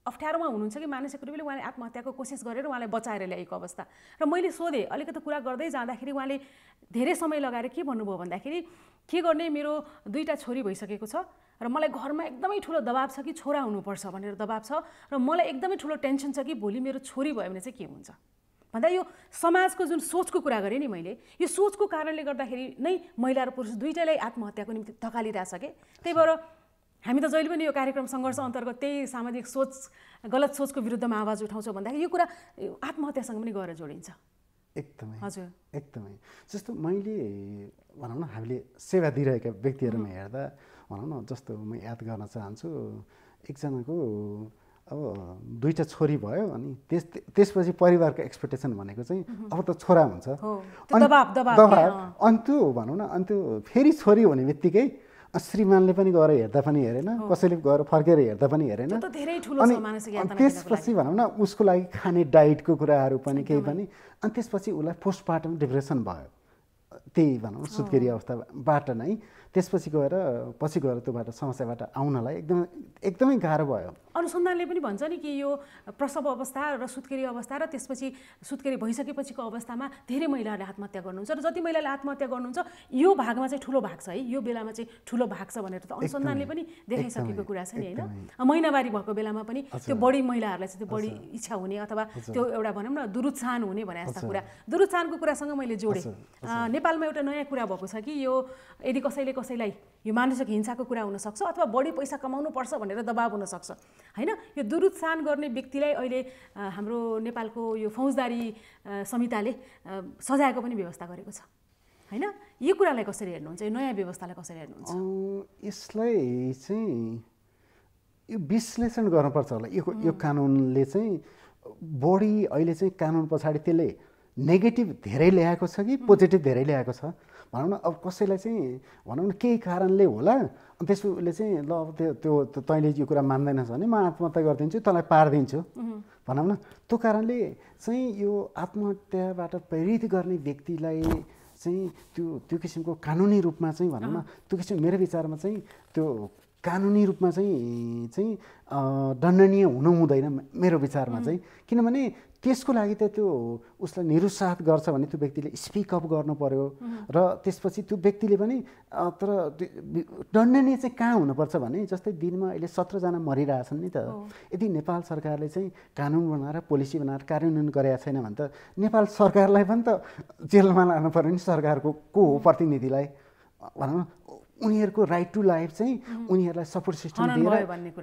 अप्ठ्यारोमा हुनुहुन्छ कि मानसिक रूपले उहाँले आत्महत्याको कोसिस गरेर उहाँलाई बचाएर ल्याएको अवस्था। र मैले सोधेँ, अलिकति कुरा गर्दै जाँदाखेरि उहाँले धेरै समय लगाएर के भन्नुभयो भन्दाखेरि के गर्ने, मेरो दुईवटा छोरी भइसकेको छ र मलाई घरमा एकदमै ठुलो दबाब छ कि छोरा हुनुपर्छ भनेर दबाब छ र मलाई एकदमै ठुलो टेन्सन छ कि भोलि मेरो छोरी भयो भने चाहिँ के हुन्छ भन्दा यो समाजको जुन सोचको कुरा गरेँ नि मैले, यो सोचको कारणले गर्दाखेरि नै महिला र पुरुष दुईटैलाई आत्महत्याको निम्ति धकालिरहेछ के। त्यही भएर हामी त जहिले पनि यो कार्यक्रम सङ्घर्ष अन्तर्गत त्यही सामाजिक सोच, गलत सोचको विरुद्धमा आवाज उठाउँछौँ भन्दाखेरि यो कुरा आत्महत्यासँग पनि गएर जोडिन्छ। एकदमै हजुर, एकदमै। जस्तो मैले भनौँ न, हामीले सेवा दिइरहेका व्यक्तिहरूमा हेर्दा भनौँ न, जस्तो म याद गर्न चाहन्छु, एकजनाको अब दुईवटा छोरी भयो अनि त्यस त्यसपछि परिवारको एक्सपेक्टेसन भनेको चाहिँ अब त छोरा हुन्छ, दबाब दबाब दबाब अन्त्यो भनौँ न। अन्त्यो फेरि छोरी हुने बित्तिकै श्रीमानले पनि गएर हेर्दा पनि हेरेन, कसैले गएर फर्केर हेर्दा पनि हेरेन। अनि त्यसपछि भनौँ न उसको लागि खाने डाइटको कुराहरू पनि केही पनि, अनि त्यसपछि उसलाई पोस्टमार्टम डिप्रेसन भयो, त्यही भनौँ न सुत्केरी अवस्थाबाट नै त्यसपछि गएर पछि गएर त्योबाट समस्याबाट आउनलाई एकदमै एकदमै गाह्रो भयो। अनुसन्धानले पनि भन्छ नि कि यो प्रसव अवस्था र सुत्केरी अवस्था र त्यसपछि सुत्केरी भइसकेपछिको अवस्थामा धेरै महिलाहरूले आत्महत्या गर्नुहुन्छ र जति महिलाले आत्महत्या गर्नुहुन्छ यो भागमा चाहिँ ठुलो भाग छ है, यो बेलामा चाहिँ ठुलो भाग छ भनेर त अनुसन्धानले पनि देखाइसकेको कुरा छ नि होइन। महिनावारी भएको बेलामा पनि त्यो बढी महिलाहरूलाई चाहिँ त्यो बढी इच्छा हुने अथवा त्यो एउटा भनौँ न दुरुत्साहन हुने भने जस्ता कुरा, दुरुत्साहनको कुरासँग मैले जोडेँ। नेपालमा एउटा नयाँ कुरा भएको छ कि यो यदि कसैले कसैलाई यो मानसिक हिंसाको कुरा हुनसक्छ अथवा बढी पैसा कमाउनु पर्छ भनेर दबाब हुनसक्छ होइन। यो दुरुत्साहन गर्ने व्यक्तिलाई अहिले हाम्रो नेपालको यो फौजदारी संहिताले सजायको पनि व्यवस्था गरेको छ होइन। यो कुरालाई कसरी हेर्नुहुन्छ, यो नयाँ व्यवस्थालाई कसरी हेर्नुहुन्छ? यसलाई चाहिँ यो विश्लेषण गर्नुपर्छ होला। यो यो कानुनले चाहिँ बढी अहिले चाहिँ कानुन पछाडि त्यसले नेगेटिभ धेरै ल्याएको छ कि पोजिटिभ धेरै ल्याएको छ भनौँ न। अब कसैलाई चाहिँ भनौँ न केही कारणले होला, अनि त्यसपछि उसले चाहिँ ल त्यो त्यो तैँले यो कुरा मान्दैनस् भने म आत्महत्या गरिदिन्छु, तँलाई पारिदिन्छु भनौँ न। त्यो कारणले चाहिँ यो आत्महत्याबाट प्रेरित गर्ने व्यक्तिलाई चाहिँ त्यो त्यो किसिमको कानुनी रूपमा चाहिँ भनौँ न, त्यो किसिम मेरो विचारमा चाहिँ त्यो कानुनी रूपमा चाहिँ चाहिँ दण्डनीय हुनु हुँदैन मेरो विचारमा चाहिँ। किनभने त्यसको लागि त त्यो उसलाई निरुत्साहित गर्छ भने त्यो व्यक्तिले स्पिकअप गर्नु पर्यो र त्यसपछि त्यो व्यक्तिले पनि तर दण्डनीय चाहिँ कहाँ हुनुपर्छ भने जस्तै दिनमा अहिले सत्रजना मरिरहेछन् नि त। यदि नेपाल सरकारले चाहिँ कानुन बनाएर पोलिसी बनाएर कार्यान्वयन गरेका छैन भने त नेपाल सरकारलाई पनि त जेलमा लानु पर्यो नि सरकारको को हो प्रतिनिधिलाई भनौँ न। उनीहरूको राइट टु लाइफ चाहिँ उनीहरूलाई सपोर्ट सिस्टम दिएर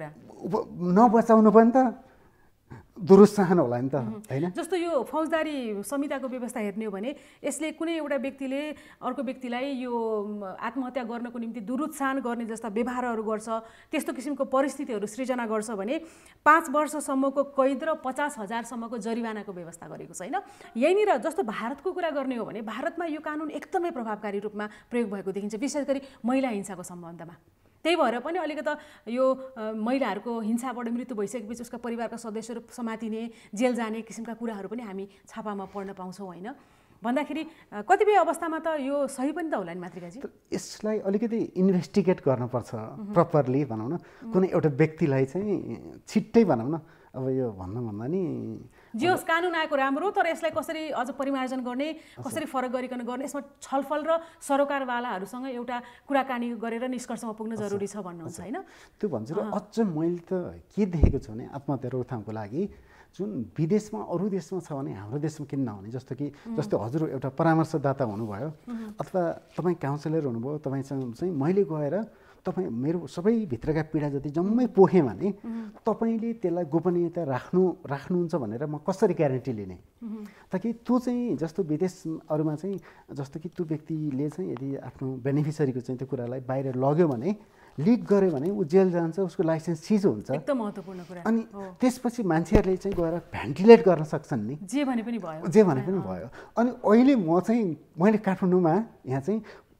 नबचाउनु पनि त दुरुत्साहन होला नि त होइन। जस्तो यो फौजदारी संहिताको व्यवस्था हेर्ने हो भने यसले कुनै एउटा व्यक्तिले अर्को व्यक्तिलाई यो आत्महत्या गर्नको निम्ति दुरुत्साहन गर्ने जस्ता व्यवहारहरू गर्छ, त्यस्तो किसिमको परिस्थितिहरू सृजना गर्छ भने पाँच वर्षसम्मको कैद र पचास हजारसम्मको जरिवानाको व्यवस्था गरेको छ होइन। यहीँनिर जस्तो भारतको कुरा गर्ने हो भने भारतमा यो कानुन एकदमै प्रभावकारी रूपमा प्रयोग भएको देखिन्छ, विशेष गरी महिला हिंसाको सम्बन्धमा। त्यही भएर पनि अलिकति यो महिलाहरूको हिंसाबाट मृत्यु भइसकेपछि उसका परिवारका सदस्यहरू समातिने, जेल जाने किसिमका कुराहरू पनि हामी छापामा पढ्न पाउँछौँ होइन। भन्दाखेरि कतिपय अवस्थामा त यो सही पनि त होला नि मातृकाजी। यसलाई अलिकति इन्भेस्टिगेट गर्नुपर्छ प्रपरली भनौँ न। कुनै एउटा व्यक्तिलाई चाहिँ छिट्टै भनौँ न, अब यो भन्नु भन्दा नि जे होस् कानुन आएको राम्रो, तर यसलाई कसरी अझ परिमार्जन गर्ने, कसरी फरक गरिकन गर्ने, यसमा छलफल र सरोकारवालाहरूसँग एउटा कुराकानी गरेर निष्कर्षमा पुग्न जरुरी छ भन्नुहुन्छ होइन। त्यो भन्छु र अझ मैले त के देखेको छु भने आत्महत्या रोकथामको लागि जुन विदेशमा अरू देशमा छ भने हाम्रो देशमा किन नहुने। जस्तो कि जस्तो हजुर एउटा परामर्शदाता हुनुभयो अथवा तपाईँ काउन्सिलर हुनुभयो, तपाईँसँग चाहिँ मैले गएर तपाईँ मेरो सबै भित्रका पीडा जति जम्मै पोखेँ भने तपाईँले त्यसलाई गोपनीयता राख्नु राख्नुहुन्छ भनेर म कसरी ग्यारेन्टी लिने। ताकि त्यो चाहिँ जस्तो विदेशहरूमा चाहिँ जस्तो कि त्यो व्यक्तिले चाहिँ यदि आफ्नो बेनिफिसरीको चाहिँ त्यो कुरालाई बाहिर लग्यो भने, लिक गर्यो भने ऊ जेल जान्छ, उसको लाइसेन्स सिज हुन्छ। एकदम महत्त्वपूर्ण कुरा। अनि त्यसपछि मान्छेहरूले चाहिँ गएर भेन्टिलेट गर्न सक्छन् नि, जे भने पनि भयो जे भने पनि भयो। अनि अहिले म चाहिँ मैले काठमाडौँमा यहाँ चाहिँ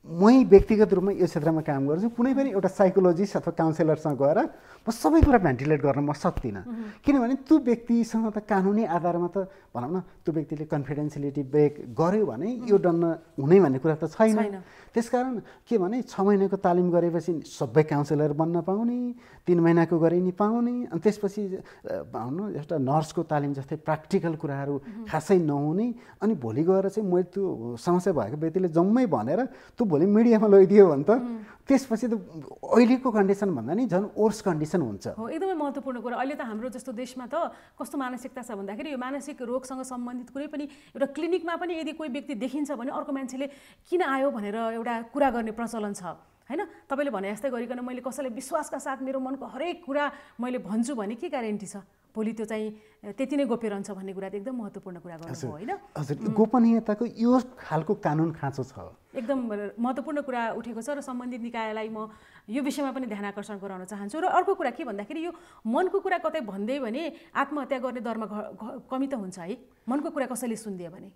मै व्यक्तिगत रूपमा यो क्षेत्रमा काम गर्छु, कुनै पनि एउटा साइकोलोजिस्ट अथवा काउन्सिलरसँग गएर म सबै कुरा भेन्टिलेट गर्न म सक्दिनँ। किनभने त्यो व्यक्तिसँग त कानुनी आधारमा त भनौँ न त्यो व्यक्तिले कन्फिडेन्सियलिटी ब्रेक गर्यो भने यो दण्ड हुने भन्ने कुरा त छैन। त्यसकारण के भने छ महिनाको तालिम गरेपछि सबै काउन्सिलर बन्न पाउने, तिन महिनाको गरी नि पाउने, अनि त्यसपछि भनौँ न एउटा नर्सको तालिम जस्तै प्र्याक्टिकल कुराहरू खासै नहुने, अनि भोलि गएर चाहिँ मैले त्यो समस्या भएको व्यक्तिले जम्मै भनेर त्यो भोलि मिडियामा लैदियो भने त त्यसपछि त अहिलेको कन्डिसन भन्दा नि झन् वर्स कन्डिसन हुन्छ। हो, एकदमै महत्त्वपूर्ण कुरा। अहिले त हाम्रो जस्तो देशमा त कस्तो मानसिकता छ भन्दाखेरि यो मानसिक रोगसँग सम्बन्धित कुनै पनि एउटा क्लिनिकमा पनि यदि कोही व्यक्ति देखिन्छ भने अर्को मान्छेले किन आयो भनेर एउटा कुरा गर्ने प्रचलन छ हैन। तपाईँले भने जस्तै गरिकन मैले कसैलाई विश्वासका साथ मेरो मनको हरेक कुरा मैले भन्छु भने के ग्यारेन्टी छ भोलि त्यो चाहिँ त्यति नै गोप्य रहन्छ भन्ने कुरा त एकदम महत्त्वपूर्ण कुरा गर्नुभयो होइन। हजुर, गोपनीयताको यो खालको कानुन खाँचो छ, एकदम महत्त्वपूर्ण कुरा उठेको छ र सम्बन्धित निकायलाई म यो विषयमा पनि ध्यान आकर्षण गराउन चाहन्छु। र अर्को कुरा के भन्दाखेरि यो मनको कुरा कतै भन्दै भने आत्महत्या गर्ने दरमा कमी त हुन्छ है, मनको कुरा कसैले सुनिदियो भने।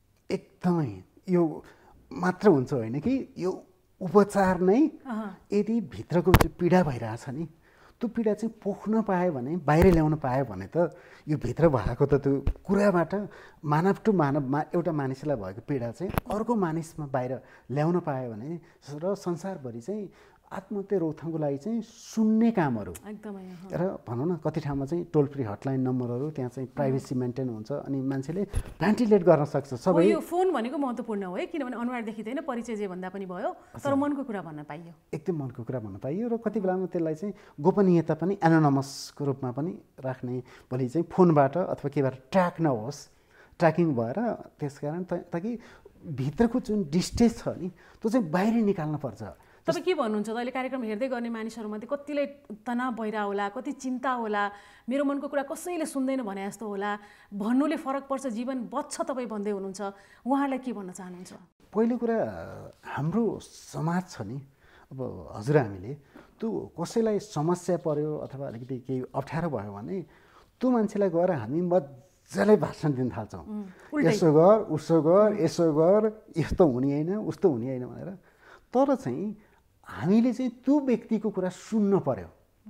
एकदमै यो मात्र हुन्छ होइन कि यो उपचार नै यदि भित्रको चाहिँ पीडा भइरहेछ नि त्यो पीडा चाहिँ पोख्न पायो भने, बाहिर ल्याउन पायो भने त यो भित्र भएको त त्यो कुराबाट मानव टु मानवमा एउटा मानिसलाई भएको पीडा चाहिँ अर्को मानिसमा बाहिर ल्याउन पायो भने र संसारभरि चाहिँ आत्महत्या रोकथामको लागि चाहिँ सुन्ने कामहरू एकदमै र भनौँ न कति ठाउँमा चाहिँ टोल फ्री हटलाइन नम्बरहरू त्यहाँ चाहिँ प्राइभेसी मेन्टेन हुन्छ अनि मान्छेले भेन्टिलेट गर्न सक्छ। सबै यो फोन भनेको महत्त्वपूर्ण हो है, किनभने अनुहार देखिँदैन, परिचय जे भन्दा पनि भयो, तर मनको कुरा भन्न पाइयो, एकदम मनको कुरा भन्न पाइयो। र कति बेलामा त्यसलाई चाहिँ गोपनीयता पनि एनोनमसको रूपमा पनि राख्ने, भोलि चाहिँ फोनबाट अथवा केबाट ट्र्याक नहोस्, ट्र्याकिङ भएर त्यसकारण ताकि भित्रको जुन डिस्टेन्स छ नि त्यो चाहिँ बाहिर निकाल्न पर्छ। तपाईँ के भन्नुहुन्छ त अहिले कार्यक्रम हेर्दै गर्ने मानिसहरूमध्ये कतिलाई तनाव भइरहेको होला, कति चिन्ता होला, मेरो मनको कुरा कसैले सुन्दैन भने जस्तो होला, भन्नुले फरक पर्छ, जीवन बच्छ तपाईँ भन्दै हुनुहुन्छ, उहाँहरूलाई के भन्न चाहनुहुन्छ? पहिलो कुरा हाम्रो समाज छ नि, अब हजुर हामीले त्यो कसैलाई समस्या पर्यो अथवा अलिकति केही अप्ठ्यारो भयो भने त्यो मान्छेलाई गएर हामी मजाले भाषण दिन थाल्छौँ, यसो गर उसो गर यसो गर, यस्तो हुने होइन उस्तो हुने होइन भनेर। तर चाहिँ हामीले चाहिँ त्यो व्यक्तिको कुरा सुन्न पर्यो,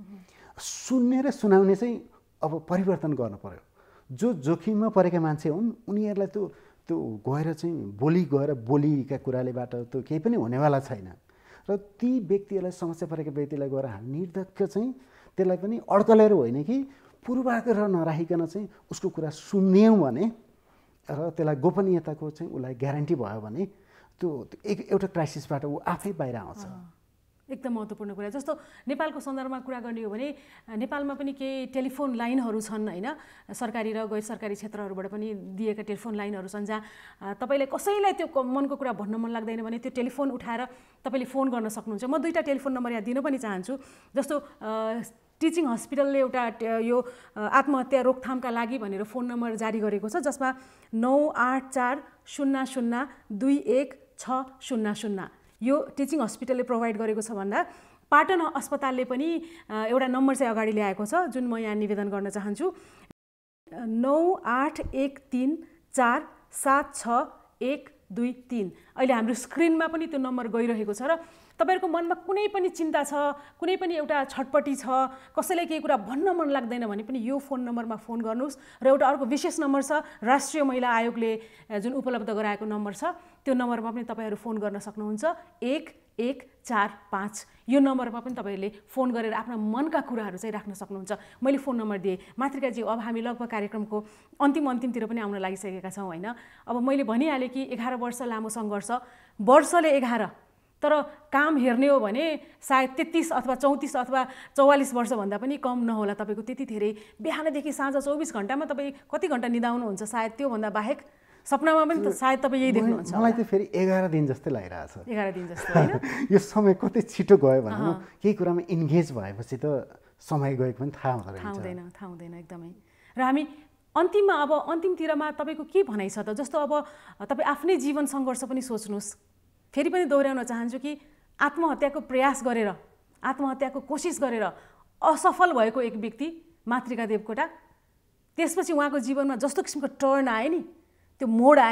सुन्ने र सुनाउने चाहिँ अब परिवर्तन गर्नु पर्यो। जो जोखिममा परेका मान्छे हुन् उनीहरूलाई त्यो त्यो गएर चाहिँ बोली गएर बोलीका कुरालेबाट त्यो केही पनि हुनेवाला छैन। र ती व्यक्तिहरूलाई समस्या परेका व्यक्तिलाई गएर हामी निर्धक्क चाहिँ त्यसलाई पनि अड्कलेर होइन कि पूर्वाग्रह नराखिकन चाहिँ उसको कुरा सुनिदियौँ भने र त्यसलाई गोपनीयताको चाहिँ उसलाई ग्यारेन्टी भयो भने त्यो एक एउटा क्राइसिसबाट ऊ आफै बाहिर आउँछ। एकदम महत्त्वपूर्ण कुरा। जस्तो नेपालको सन्दर्भमा कुरा गर्ने हो भने नेपालमा पनि केही टेलिफोन लाइनहरू छन् होइन, सरकारी र गैर सरकारी क्षेत्रहरूबाट पनि दिएका टेलिफोन लाइनहरू छन् जहाँ तपाईँले कसैलाई त्यो मनको कुरा भन्न मन लाग्दैन भने त्यो टेलिफोन उठाएर तपाईँले फोन गर्न सक्नुहुन्छ। म दुईवटा टेलिफोन नम्बर यहाँ दिन पनि चाहन्छु। जस्तो टिचिङ हस्पिटलले एउटा यो आत्महत्या रोकथामका लागि भनेर फोन नम्बर जारी गरेको छ जसमा नौ आठ चार शून्य शून्य दुई एक छ शून्य शून्य यो टिचिङ हस्पिटलले प्रोभाइड गरेको छ भन्दा पाटन अस्पतालले पनि एउटा नम्बर चाहिँ अगाडि ल्याएको छ जुन म यहाँ निवेदन गर्न चाहन्छु। नौ आठ एक तिन चार सात छ एक दुई तिन। अहिले हाम्रो स्क्रिनमा पनि त्यो नम्बर गइरहेको छ र तपाईहरुको मनमा कुनै पनि चिन्ता छ, कुनै पनि एउटा छटपटी छ, कसैलाई केही कुरा भन्न मन लाग्दैन भने पनि यो फोन नम्बरमा फोन गर्नुस्। र एउटा अर्को विशेष नम्बर छ राष्ट्रिय महिला आयोगले जुन उपलब्ध गराएको नम्बर छ त्यो नम्बरमा पनि तपाईहरु फोन गर्न सक्नुहुन्छ एक एक चार पाँच। यो नम्बरमा पनि तपाईहरुले फोन गरेर आफ्ना मनका कुराहरु चाहिँ राख्न सक्नुहुन्छ। मैले फोन नम्बर दिए। मातृकाजी, अब हामी लगभग कार्यक्रमको अन्तिम अन्तिमतिर पनि आउन लागिसकेका छौं हैन। अब मैले भनिहाले कि एघार वर्ष लामो संघर्ष, वर्षले एघार, तर काम हेर्ने हो भने सायद तेत्तीस अथवा चौतीस अथवा चौवालीस वर्ष भन्दा पनि कम नहोला तपाईको त्यति धेरै। बिहानदेखि साँझ चौबीस घण्टामा तपाई कति घण्टा निदाउनुहुन्छ सायद, त्यो भन्दा बाहेक सपनामा पनि त सायद तपाई यही देख्नुहुन्छ। मलाई त फेरि एघार दिन जस्तै लागिरहेछ। एघार दिन जस्तो हैन? यो समय कति छिटो गयो भन्नु, केही कुरामा इन्गेज भएपछि त समय गएको पनि थाहा हुँदैन। थाहा हुँदैन, थाहा हुँदैन एकदमै। र हामी अन्तिममा अब अन्तिमतिरमा तपाईको के भनाइ छ त? जस्तो अब तपाई आफ्नै जीवन संघर्ष पनि सोच्नुस्। फेरि पनि दोहोर्याउन चाहन्छु कि आत्महत्याको प्रयास गरेर, आत्महत्याको कोसिस गरेर असफल भएको एक व्यक्ति मातृका देवकोटा, त्यसपछि उहाँको जीवनमा जस्तो किसिमको टर्न आयो नि, त्यो मोड आयो नि,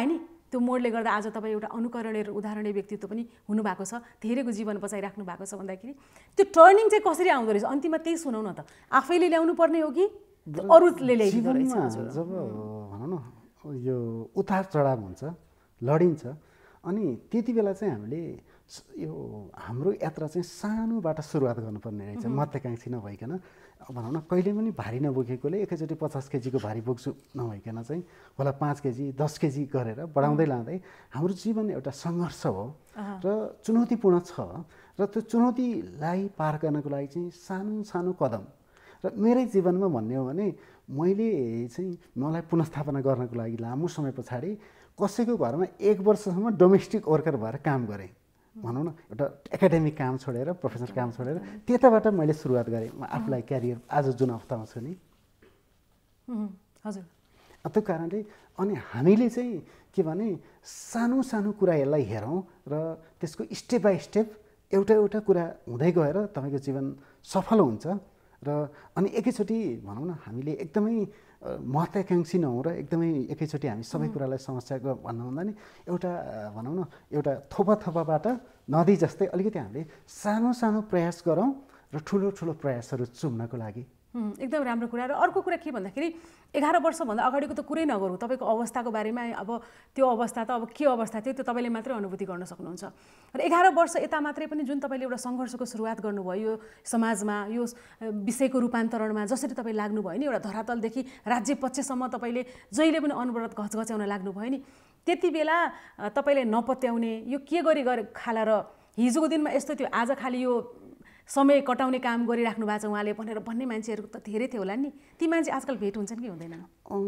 त्यो मोडले गर्दा आज तपाईँ एउटा अनुकरणीय र उदाहरणीय व्यक्तित्व पनि हुनुभएको छ, धेरैको जीवन बचाइराख्नु भएको छ भन्दाखेरि त्यो टर्निङ चाहिँ कसरी आउँदो रहेछ? अन्तिममा त्यही सुनाउ न त, आफैले ल्याउनु पर्ने हो कि अरूले ल्याइदिँदो रहेछ? जब भनौँ न यो उतार चढाव हुन्छ, लडिन्छ, अनि त्यति बेला चाहिँ हामीले यो हाम्रो यात्रा चाहिँ सानोबाट सुरुवात गर्नुपर्ने रहेछ, महत्त्वाकाङ्क्षी नभइकन। भनौँ न कहिले पनि भारी नबोकेकोले एकैचोटि पचास केजीको भारी बोक्छु नभइकन चाहिँ होला पाँच केजी दस केजी गरेर बढाउँदै लाँदै हाम्रो जीवन एउटा सङ्घर्ष हो र चुनौतीपूर्ण छ, र त्यो चुनौतीलाई पार गर्नको लागि चाहिँ सानो सानो कदम। र मेरै जीवनमा भन्ने हो भने मैले चाहिँ मलाई पुनर्स्थापना गर्नको लागि लामो समय पछाडि कसैको घरमा एक वर्षसम्म डोमेस्टिक वर्कर भएर काम गरेँ, भनौँ न एउटा एकाडेमिक काम छोडेर, प्रोफेसनल काम छोडेर त्यताबाट मैले सुरुवात गरेँ म आफूलाई क्यारियर आज जुन अवस्थामा छु नि। हजुर, त्यो कारणले अनि हामीले चाहिँ के भने सानो सानो कुरा यसलाई हेरौँ र त्यसको स्टेप बाई स्टेप एउटा एउटा कुरा हुँदै गएर तपाईँको जीवन सफल हुन्छ। र अनि एकैचोटि भनौँ न हामीले एकदमै महत्त्वाकाङ्क्षी नहौँ र एकदमै एकैचोटि हामी सबै कुरालाई समस्याको भन्नुभन्दा नि एउटा भनौँ न एउटा थोपा थोपाबाट नदी जस्तै अलिकति हामीले सानो सानो प्रयास गरौँ र ठुलो ठुलो प्रयासहरू चुम्नको लागि। एकदम राम्रो कुरा। र अर्को कुरा के भन्दाखेरि एघार वर्षभन्दा अगाडिको त कुरै नगरौँ, तपाईँको अवस्थाको बारेमा अब त्यो अवस्था त अब के अवस्था थियो त्यो तपाईँले मात्रै अनुभूति गर्न सक्नुहुन्छ। र एघार वर्ष यता मात्रै पनि जुन तपाईँले एउटा सङ्घर्षको सुरुवात गर्नुभयो यो समाजमा, यो विषयको रूपान्तरणमा जसरी तपाईँ लाग्नुभयो नि, एउटा धरातलदेखि राज्य पक्षसम्म तपाईँले जहिले पनि अनवरत घचघच्याउन लाग्नुभयो नि, त्यति बेला तपाईँले नपत्याउने यो के गरी गरे खाला र हिजोको दिनमा यस्तो थियो, आज खालि यो समय कटाउने काम गरिराख्नु भएको छ उहाँले भनेर भन्ने मान्छेहरू त धेरै थियो होला नि। ती मान्छे आजकल भेट हुन्छन् कि हुँदैनन्?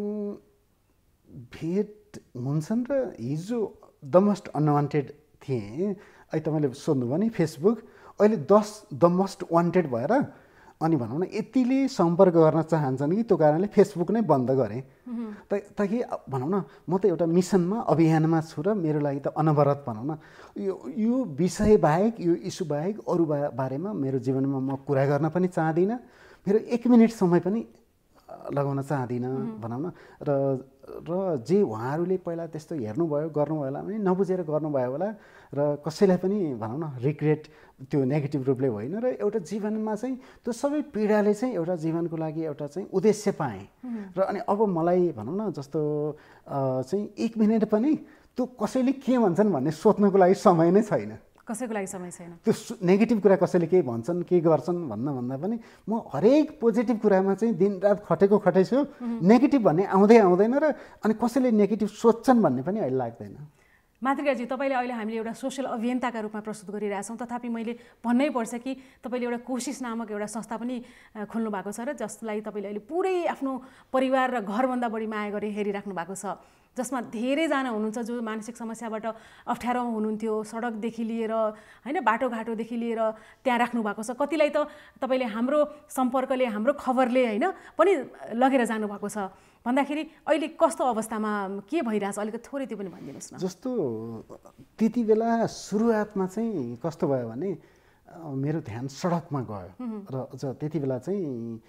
भेट हुन्छन् र हिजो द मोस्ट अनवान्टेड थिएँ। अहिले तपाईँले सोध्नुभयो नि फेसबुक, अहिले दस द मोस्ट वान्टेड भएर अनि भनौँ न यतिले सम्पर्क गर्न चाहन्छन् कि त्यो कारणले फेसबुक नै बन्द गरेँ। ताकि भनौँ न म त एउटा मिसनमा अभियानमा छु र मेरो लागि त अनवरत भनौँ न यो यो विषय बाहेक यो इस्यु बाहेक अरू बा बारेमा मेरो जीवनमा म कुरा गर्न पनि चाहदिनँ, मेरो एक मिनट समय पनि लगाउन चाहदिनँ भनौँ न। र र जे उहाँहरूले पहिला त्यस्तो हेर्नुभयो गर्नुभयो होला भने नबुझेर गर्नुभयो होला र कसैलाई पनि भनौँ न रिग्रेट त्यो नेगेटिभ रूपले होइन, र एउटा जीवनमा चाहिँ त्यो सबै पीडाले चाहिँ एउटा जीवनको लागि एउटा चाहिँ उद्देश्य पाएँ। र अनि अब मलाई भनौँ न जस्तो चाहिँ एक मिनट पनि त्यो कसैले के भन्छन् भन्ने सोध्नको लागि समय नै छैन, कसैको लागि समय छैन। त्यो नेगेटिभ कुरा कसैले केही भन्छन् के गर्छन् भन्न भन्दा पनि म हरेक पोजिटिभ कुरामा चाहिँ दिनरात खटेको खटै छु, नेगेटिभ भन्ने आउँदै आउँदैन र अनि कसैले नेगेटिभ सोध्छन् भन्ने पनि अहिले लाग्दैन। मातृकाजी, तपाईँले अहिले हामीले एउटा सोसियल अभियन्ताका रूपमा प्रस्तुत गरिरहेछौँ, तथापि मैले भन्नै पर्छ कि तपाईँले एउटा कोशिश नामक एउटा संस्था पनि खोल्नु भएको छ र जसलाई तपाईँले अहिले पुरै आफ्नो परिवार र घरभन्दा बढी माया गरी हेरिराख्नु भएको छ, जसमा धेरैजना हुनुहुन्छ जो मानसिक समस्याबाट अप्ठ्यारोमा हुनुहुन्थ्यो, सडकदेखि लिएर होइन बाटोघाटोदेखि लिएर त्यहाँ राख्नु भएको छ। कतिलाई त तपाईँले हाम्रो सम्पर्कले हाम्रो खबरले होइन पनि लगेर जानुभएको छ भन्दाखेरि अहिले कस्तो अवस्थामा के भइरहेछ अलिकति थोरै त्यो पनि भनिदिनुहोस् न। जस्तो त्यति बेला सुरुवातमा चाहिँ कस्तो भयो भने मेरो ध्यान सडकमा गयो र त्यति बेला चाहिँ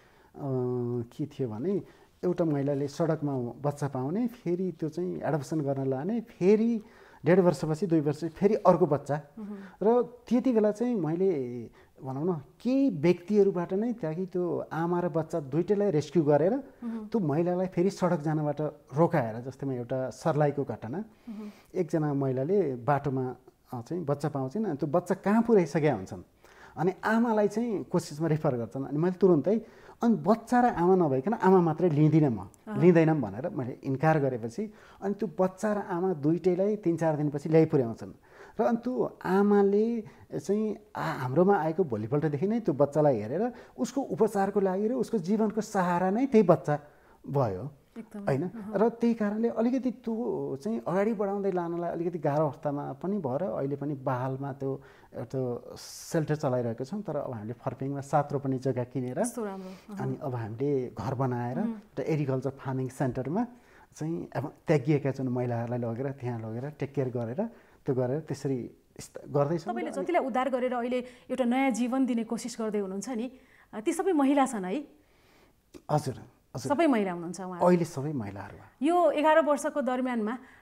के थियो भने एउटा महिलाले सडकमा बच्चा पाउने, फेरि त्यो चाहिँ एडप्सन गर्न लाने, फेरि डेढ वर्षपछि दुई वर्ष फेरि अर्को बच्चा। र त्यति बेला चाहिँ मैले भनौँ न केही व्यक्तिहरूबाट नै ताकि त्यो आमा र बच्चा दुइटैलाई रेस्क्यु गरेर त्यो महिलालाई फेरि सडक जानबाट रोकाएर, जस्तैमा एउटा सर्लाहीको घटना, एकजना महिलाले बाटोमा चाहिँ बच्चा पाउँछन् अनि त्यो बच्चा कहाँ पुर्याइसकेका हुन्छन् अनि आमालाई चाहिँ कोसिसमा रेफर गर्छन्। अनि मैले तुरुन्तै अनि बच्चा र आमा नभइकन आमा मात्रै लिँदिनँ म लिँदैनँ भनेर मैले इन्कार गरेपछि अनि त्यो बच्चा र आमा दुइटैलाई तिन चार दिनपछि ल्याइ पुर्याउँछन्। र अनि त्यो आमाले चाहिँ हाम्रोमा आएको भोलिपल्टदेखि नै त्यो बच्चालाई हेरेर उसको उपचारको लागि र उसको जीवनको सहारा नै त्यही बच्चा भयो होइन। र त्यही कारणले अलिकति त्यो चाहिँ अगाडि बढाउँदै लानलाई अलिकति गाह्रो अवस्थामा पनि भएर अहिले पनि बहालमा त्यो त्यो सेल्टर चलाइरहेको छौँ। तर अब हामीले फर्पिङमा सात रोपनी जग्गा किनेर अनि अब हामीले घर बनाएर एउटा एग्रिकल्चर फार्मिङ सेन्टरमा चाहिँ अब त्यागिएका जुन महिलाहरूलाई लगेर त्यहाँ लगेर टेक केयर गरेर त्यो गरेर त्यसरी गर्दैछौँ। तपाईँले जतिलाई उद्धार गरेर अहिले एउटा नयाँ जीवन दिने कोसिस गर्दै हुनुहुन्छ नि, ती सबै महिला छन् है? हजुर, सबै महिला हुनुहुन्छ उहाँ? अहिले सबै महिलाहरू। यो एघार वर्षको दरमियानमा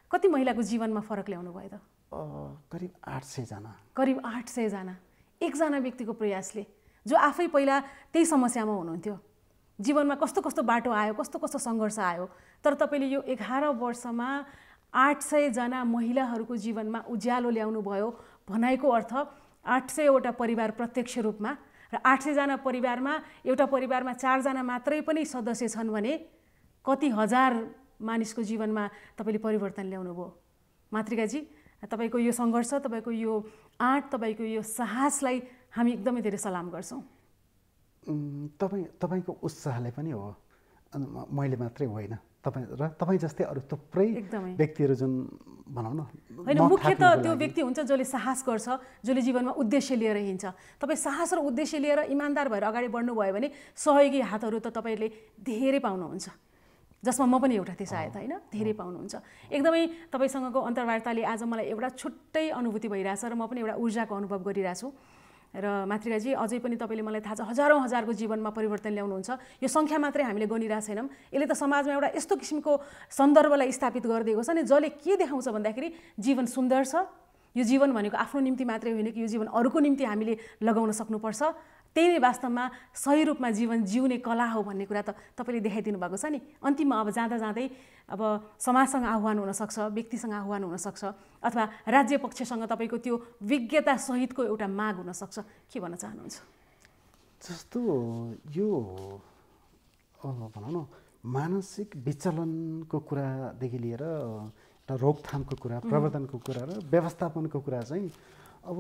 कति महिलाको जीवनमा फरक ल्याउनु भयो त? करिब आठ सयजना करिब आठ सयजना एकजना व्यक्तिको प्रयासले, जो आफै पहिला त्यही समस्यामा हुनुहुन्थ्यो, जीवनमा कस्तो कस्तो बाटो आयो, कस्तो कस्तो सङ्घर्ष आयो, तर तपाईँले यो एघार वर्षमा आठ सयजना महिलाहरूको जीवनमा उज्यालो ल्याउनु भयो। भनाइको अर्थ आठ सयवटा परिवार प्रत्यक्ष रूपमा, र आठ सयजना परिवारमा एउटा परिवारमा चारजना मात्रै पनि सदस्य छन् भने कति हजार मानिसको जीवनमा तपाईँले परिवर्तन ल्याउनु भयो। मातृकाजी, तपाईँको यो सङ्घर्ष, तपाईँको यो आँट, तपाईँको यो साहसलाई हामी एकदमै धेरै सलाम गर्छौँ। तपाईँ तपाईँको उत्साहले पनि हो, मैले मात्रै होइन, तपाईँ र तपाईँ जस्तै अरू थुप्रै व्यक्तिहरू जुन भनौँ न, होइन मुख्य त त्यो व्यक्ति हुन्छ जसले साहस गर्छ, जसले जीवनमा उद्देश्य लिएर हिँड्छ। तपाईँ साहस र उद्देश्य लिएर इमान्दार भएर अगाडि बढ्नुभयो भने सहयोगी हातहरू त तपाईँले धेरै पाउनुहुन्छ, जसमा म पनि एउटा थिएँ सायद, होइन? धेरै पाउनुहुन्छ। एकदमै तपाईँसँगको अन्तर्वार्ताले आज मलाई एउटा छुट्टै अनुभूति भइरहेछ र म पनि एउटा ऊर्जाको अनुभव गरिरहेछु। र मातृकाजी, अझै पनि तपाईँले मलाई थाहा छ हजारौँ हजारको जीवनमा परिवर्तन ल्याउनुहुन्छ। यो सङ्ख्या मात्रै हामीले गनिरहेको छैनौँ, यसले त समाजमा एउटा यस्तो किसिमको सन्दर्भलाई स्थापित गरिदिएको छ नि, जसले के देखाउँछ भन्दाखेरि जीवन सुन्दर छ। यो जीवन भनेको आफ्नो निम्ति मात्रै होइन कि यो जीवन अरूको निम्ति हामीले लगाउन सक्नुपर्छ। त्यही नै वास्तवमा सही रूपमा जीवन जिउने कला हो भन्ने कुरा त तपाईँले देखाइदिनु भएको छ नि। अन्तिममा अब जाँदा जाँदै अब समाजसँग आह्वान हुनसक्छ, व्यक्तिसँग आह्वान हुनसक्छ, अथवा राज्य पक्षसँग तपाईँको त्यो विज्ञता सहितको एउटा माग हुनसक्छ। के भन्न चाहनुहुन्छ? जस्तो यो भनौँ न, मानसिक विचलनको कुरादेखि लिएर एउटा रोकथामको कुरा, प्रवर्धनको कुरा र व्यवस्थापनको कुरा चाहिँ अब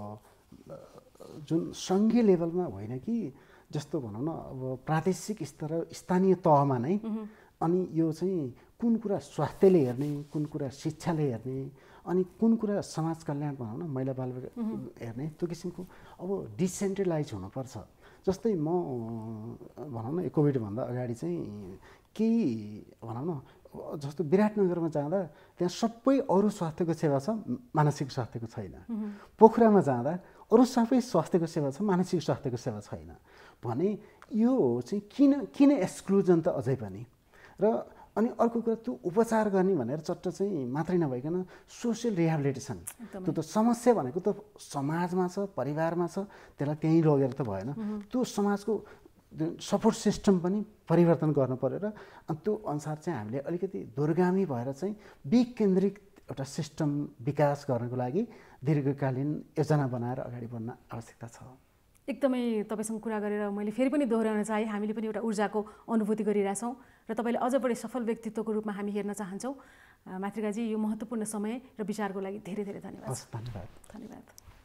जुन सङ्घीय लेभलमा होइन कि जस्तो भनौँ न, अब प्रादेशिक स्तर र स्थानीय तहमा नै, अनि यो चाहिँ कुन कुरा स्वास्थ्यले हेर्ने, कुन कुरा शिक्षाले हेर्ने, अनि कुन कुरा समाज कल्याण भनौँ न, महिला बालबालिका हेर्ने, त्यो किसिमको अब डिसेन्ट्रलाइज हुनुपर्छ। जस्तै म भनौँ न, कोभिडभन्दा अगाडि चाहिँ केही भनौँ न, जस्तो विराटनगरमा जाँदा त्यहाँ सबै अरू स्वास्थ्यको सेवा छ, मानसिक स्वास्थ्यको छैन। पोखरामा जाँदा अरू सबै स्वास्थ्यको सेवा छ, मानसिक स्वास्थ्यको सेवा छैन भने यो चाहिँ किन किन एक्सक्लुजन त अझै पनि। र अनि अर्को कुरा, त्यो उपचार गर्ने भनेर चट्ट चाहिँ मात्रै नभइकन सोसियल रिहेबिलिटेसन, त्यो त समस्या भनेको त समाजमा छ, परिवारमा छ, त्यसलाई त्यहीँ लगेर त भएन। त्यो समाजको सपोर्ट सिस्टम पनि परिवर्तन गर्नु पऱ्यो र त्यो अनुसार चाहिँ हामीले अलिकति दूरगामी भएर चाहिँ विकेन्द्रित एउटा सिस्टम विकास गर्नको लागि दीर्घकालीन योजना बनाएर अगाडि बढ्न आवश्यकता छ। एकदमै तपाईँसँग कुरा गरेर मैले फेरि पनि दोहोऱ्याउन चाहे, हामीले पनि एउटा ऊर्जाको अनुभूति गरिरहेछौँ र तपाईँले अझ बढी सफल व्यक्तित्वको रूपमा हामी हेर्न चाहन्छौँ। मातृकाजी, यो महत्त्वपूर्ण समय र विचारको लागि धेरै धेरै धन्यवाद। धन्यवाद धन्यवाद।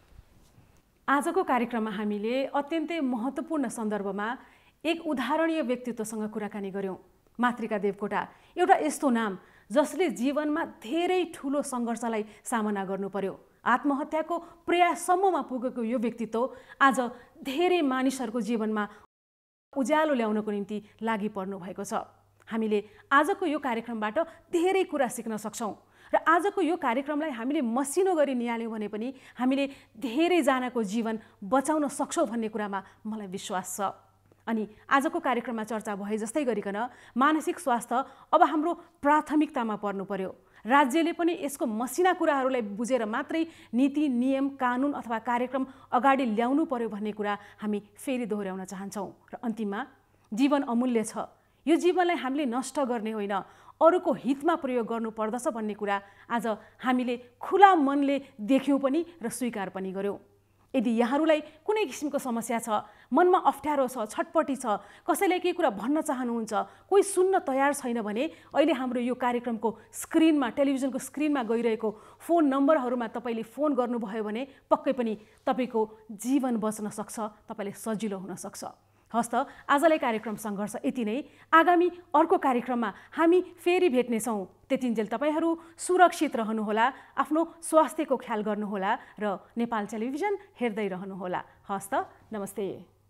आजको कार्यक्रममा हामीले अत्यन्तै महत्त्वपूर्ण सन्दर्भमा एक उदाहरणीय व्यक्तित्वसँग कुराकानी गऱ्यौँ। मातृका देवकोटा एउटा यस्तो नाम जसले जीवनमा धेरै ठुलो सङ्घर्षलाई सामना गर्नु पर्यो, आत्महत्याको प्रयाससम्ममा पुगेको यो व्यक्तित्व आज धेरै मानिसहरूको जीवनमा उज्यालो ल्याउनको निम्ति लागि पर्नु भएको छ। हामीले आजको यो कार्यक्रमबाट धेरै कुरा सिक्न सक्छौँ र आजको यो कार्यक्रमलाई हामीले मसिनो गरी निहाल्यौँ भने पनि हामीले धेरैजनाको जीवन बचाउन सक्छौँ भन्ने कुरामा मलाई विश्वास छ। अनि आजको कार्यक्रममा चर्चा भए जस्तै गरिकन मानसिक स्वास्थ्य अब हाम्रो प्राथमिकतामा पर्नु पर्यो। राज्यले पनि यसको मसिना कुराहरूलाई बुझेर मात्रै नीति, नियम, कानुन अथवा कार्यक्रम अगाडि ल्याउनु पर्यो भन्ने कुरा हामी फेरि दोहोऱ्याउन चाहन्छौँ। र अन्तिममा जीवन अमूल्य छ, यो जीवनलाई हामीले नष्ट गर्ने होइन, अरूको हितमा प्रयोग गर्नुपर्दछ भन्ने कुरा आज हामीले खुला मनले देख्यौँ पनि र स्वीकार पनि गऱ्यौँ। यदि यहाँहरूलाई कुनै किसिमको समस्या छ, मनमा अप्ठ्यारो छ, छटपटी छ, कसैलाई केही कुरा भन्न चाहनुहुन्छ, कोही सुन्न तयार छैन भने अहिले हाम्रो यो कार्यक्रमको स्क्रिनमा, टेलिभिजनको स्क्रिनमा गइरहेको फोन नम्बरहरूमा तपाईँले फोन गर्नुभयो भने पक्कै पनि तपाईँको जीवन बच्न सक्छ, तपाईँले सजिलो हुनसक्छ। हस् त, आजलाई कार्यक्रम सङ्घर्ष यति नै। आगामी अर्को कार्यक्रममा हामी फेरि भेट्नेछौँ। त्यतिन्जेल तपाईँहरू सुरक्षित रहनुहोला, आफ्नो स्वास्थ्यको ख्याल गर्नुहोला र नेपाल टेलिभिजन हेर्दै रहनुहोला। हस् त, नमस्ते।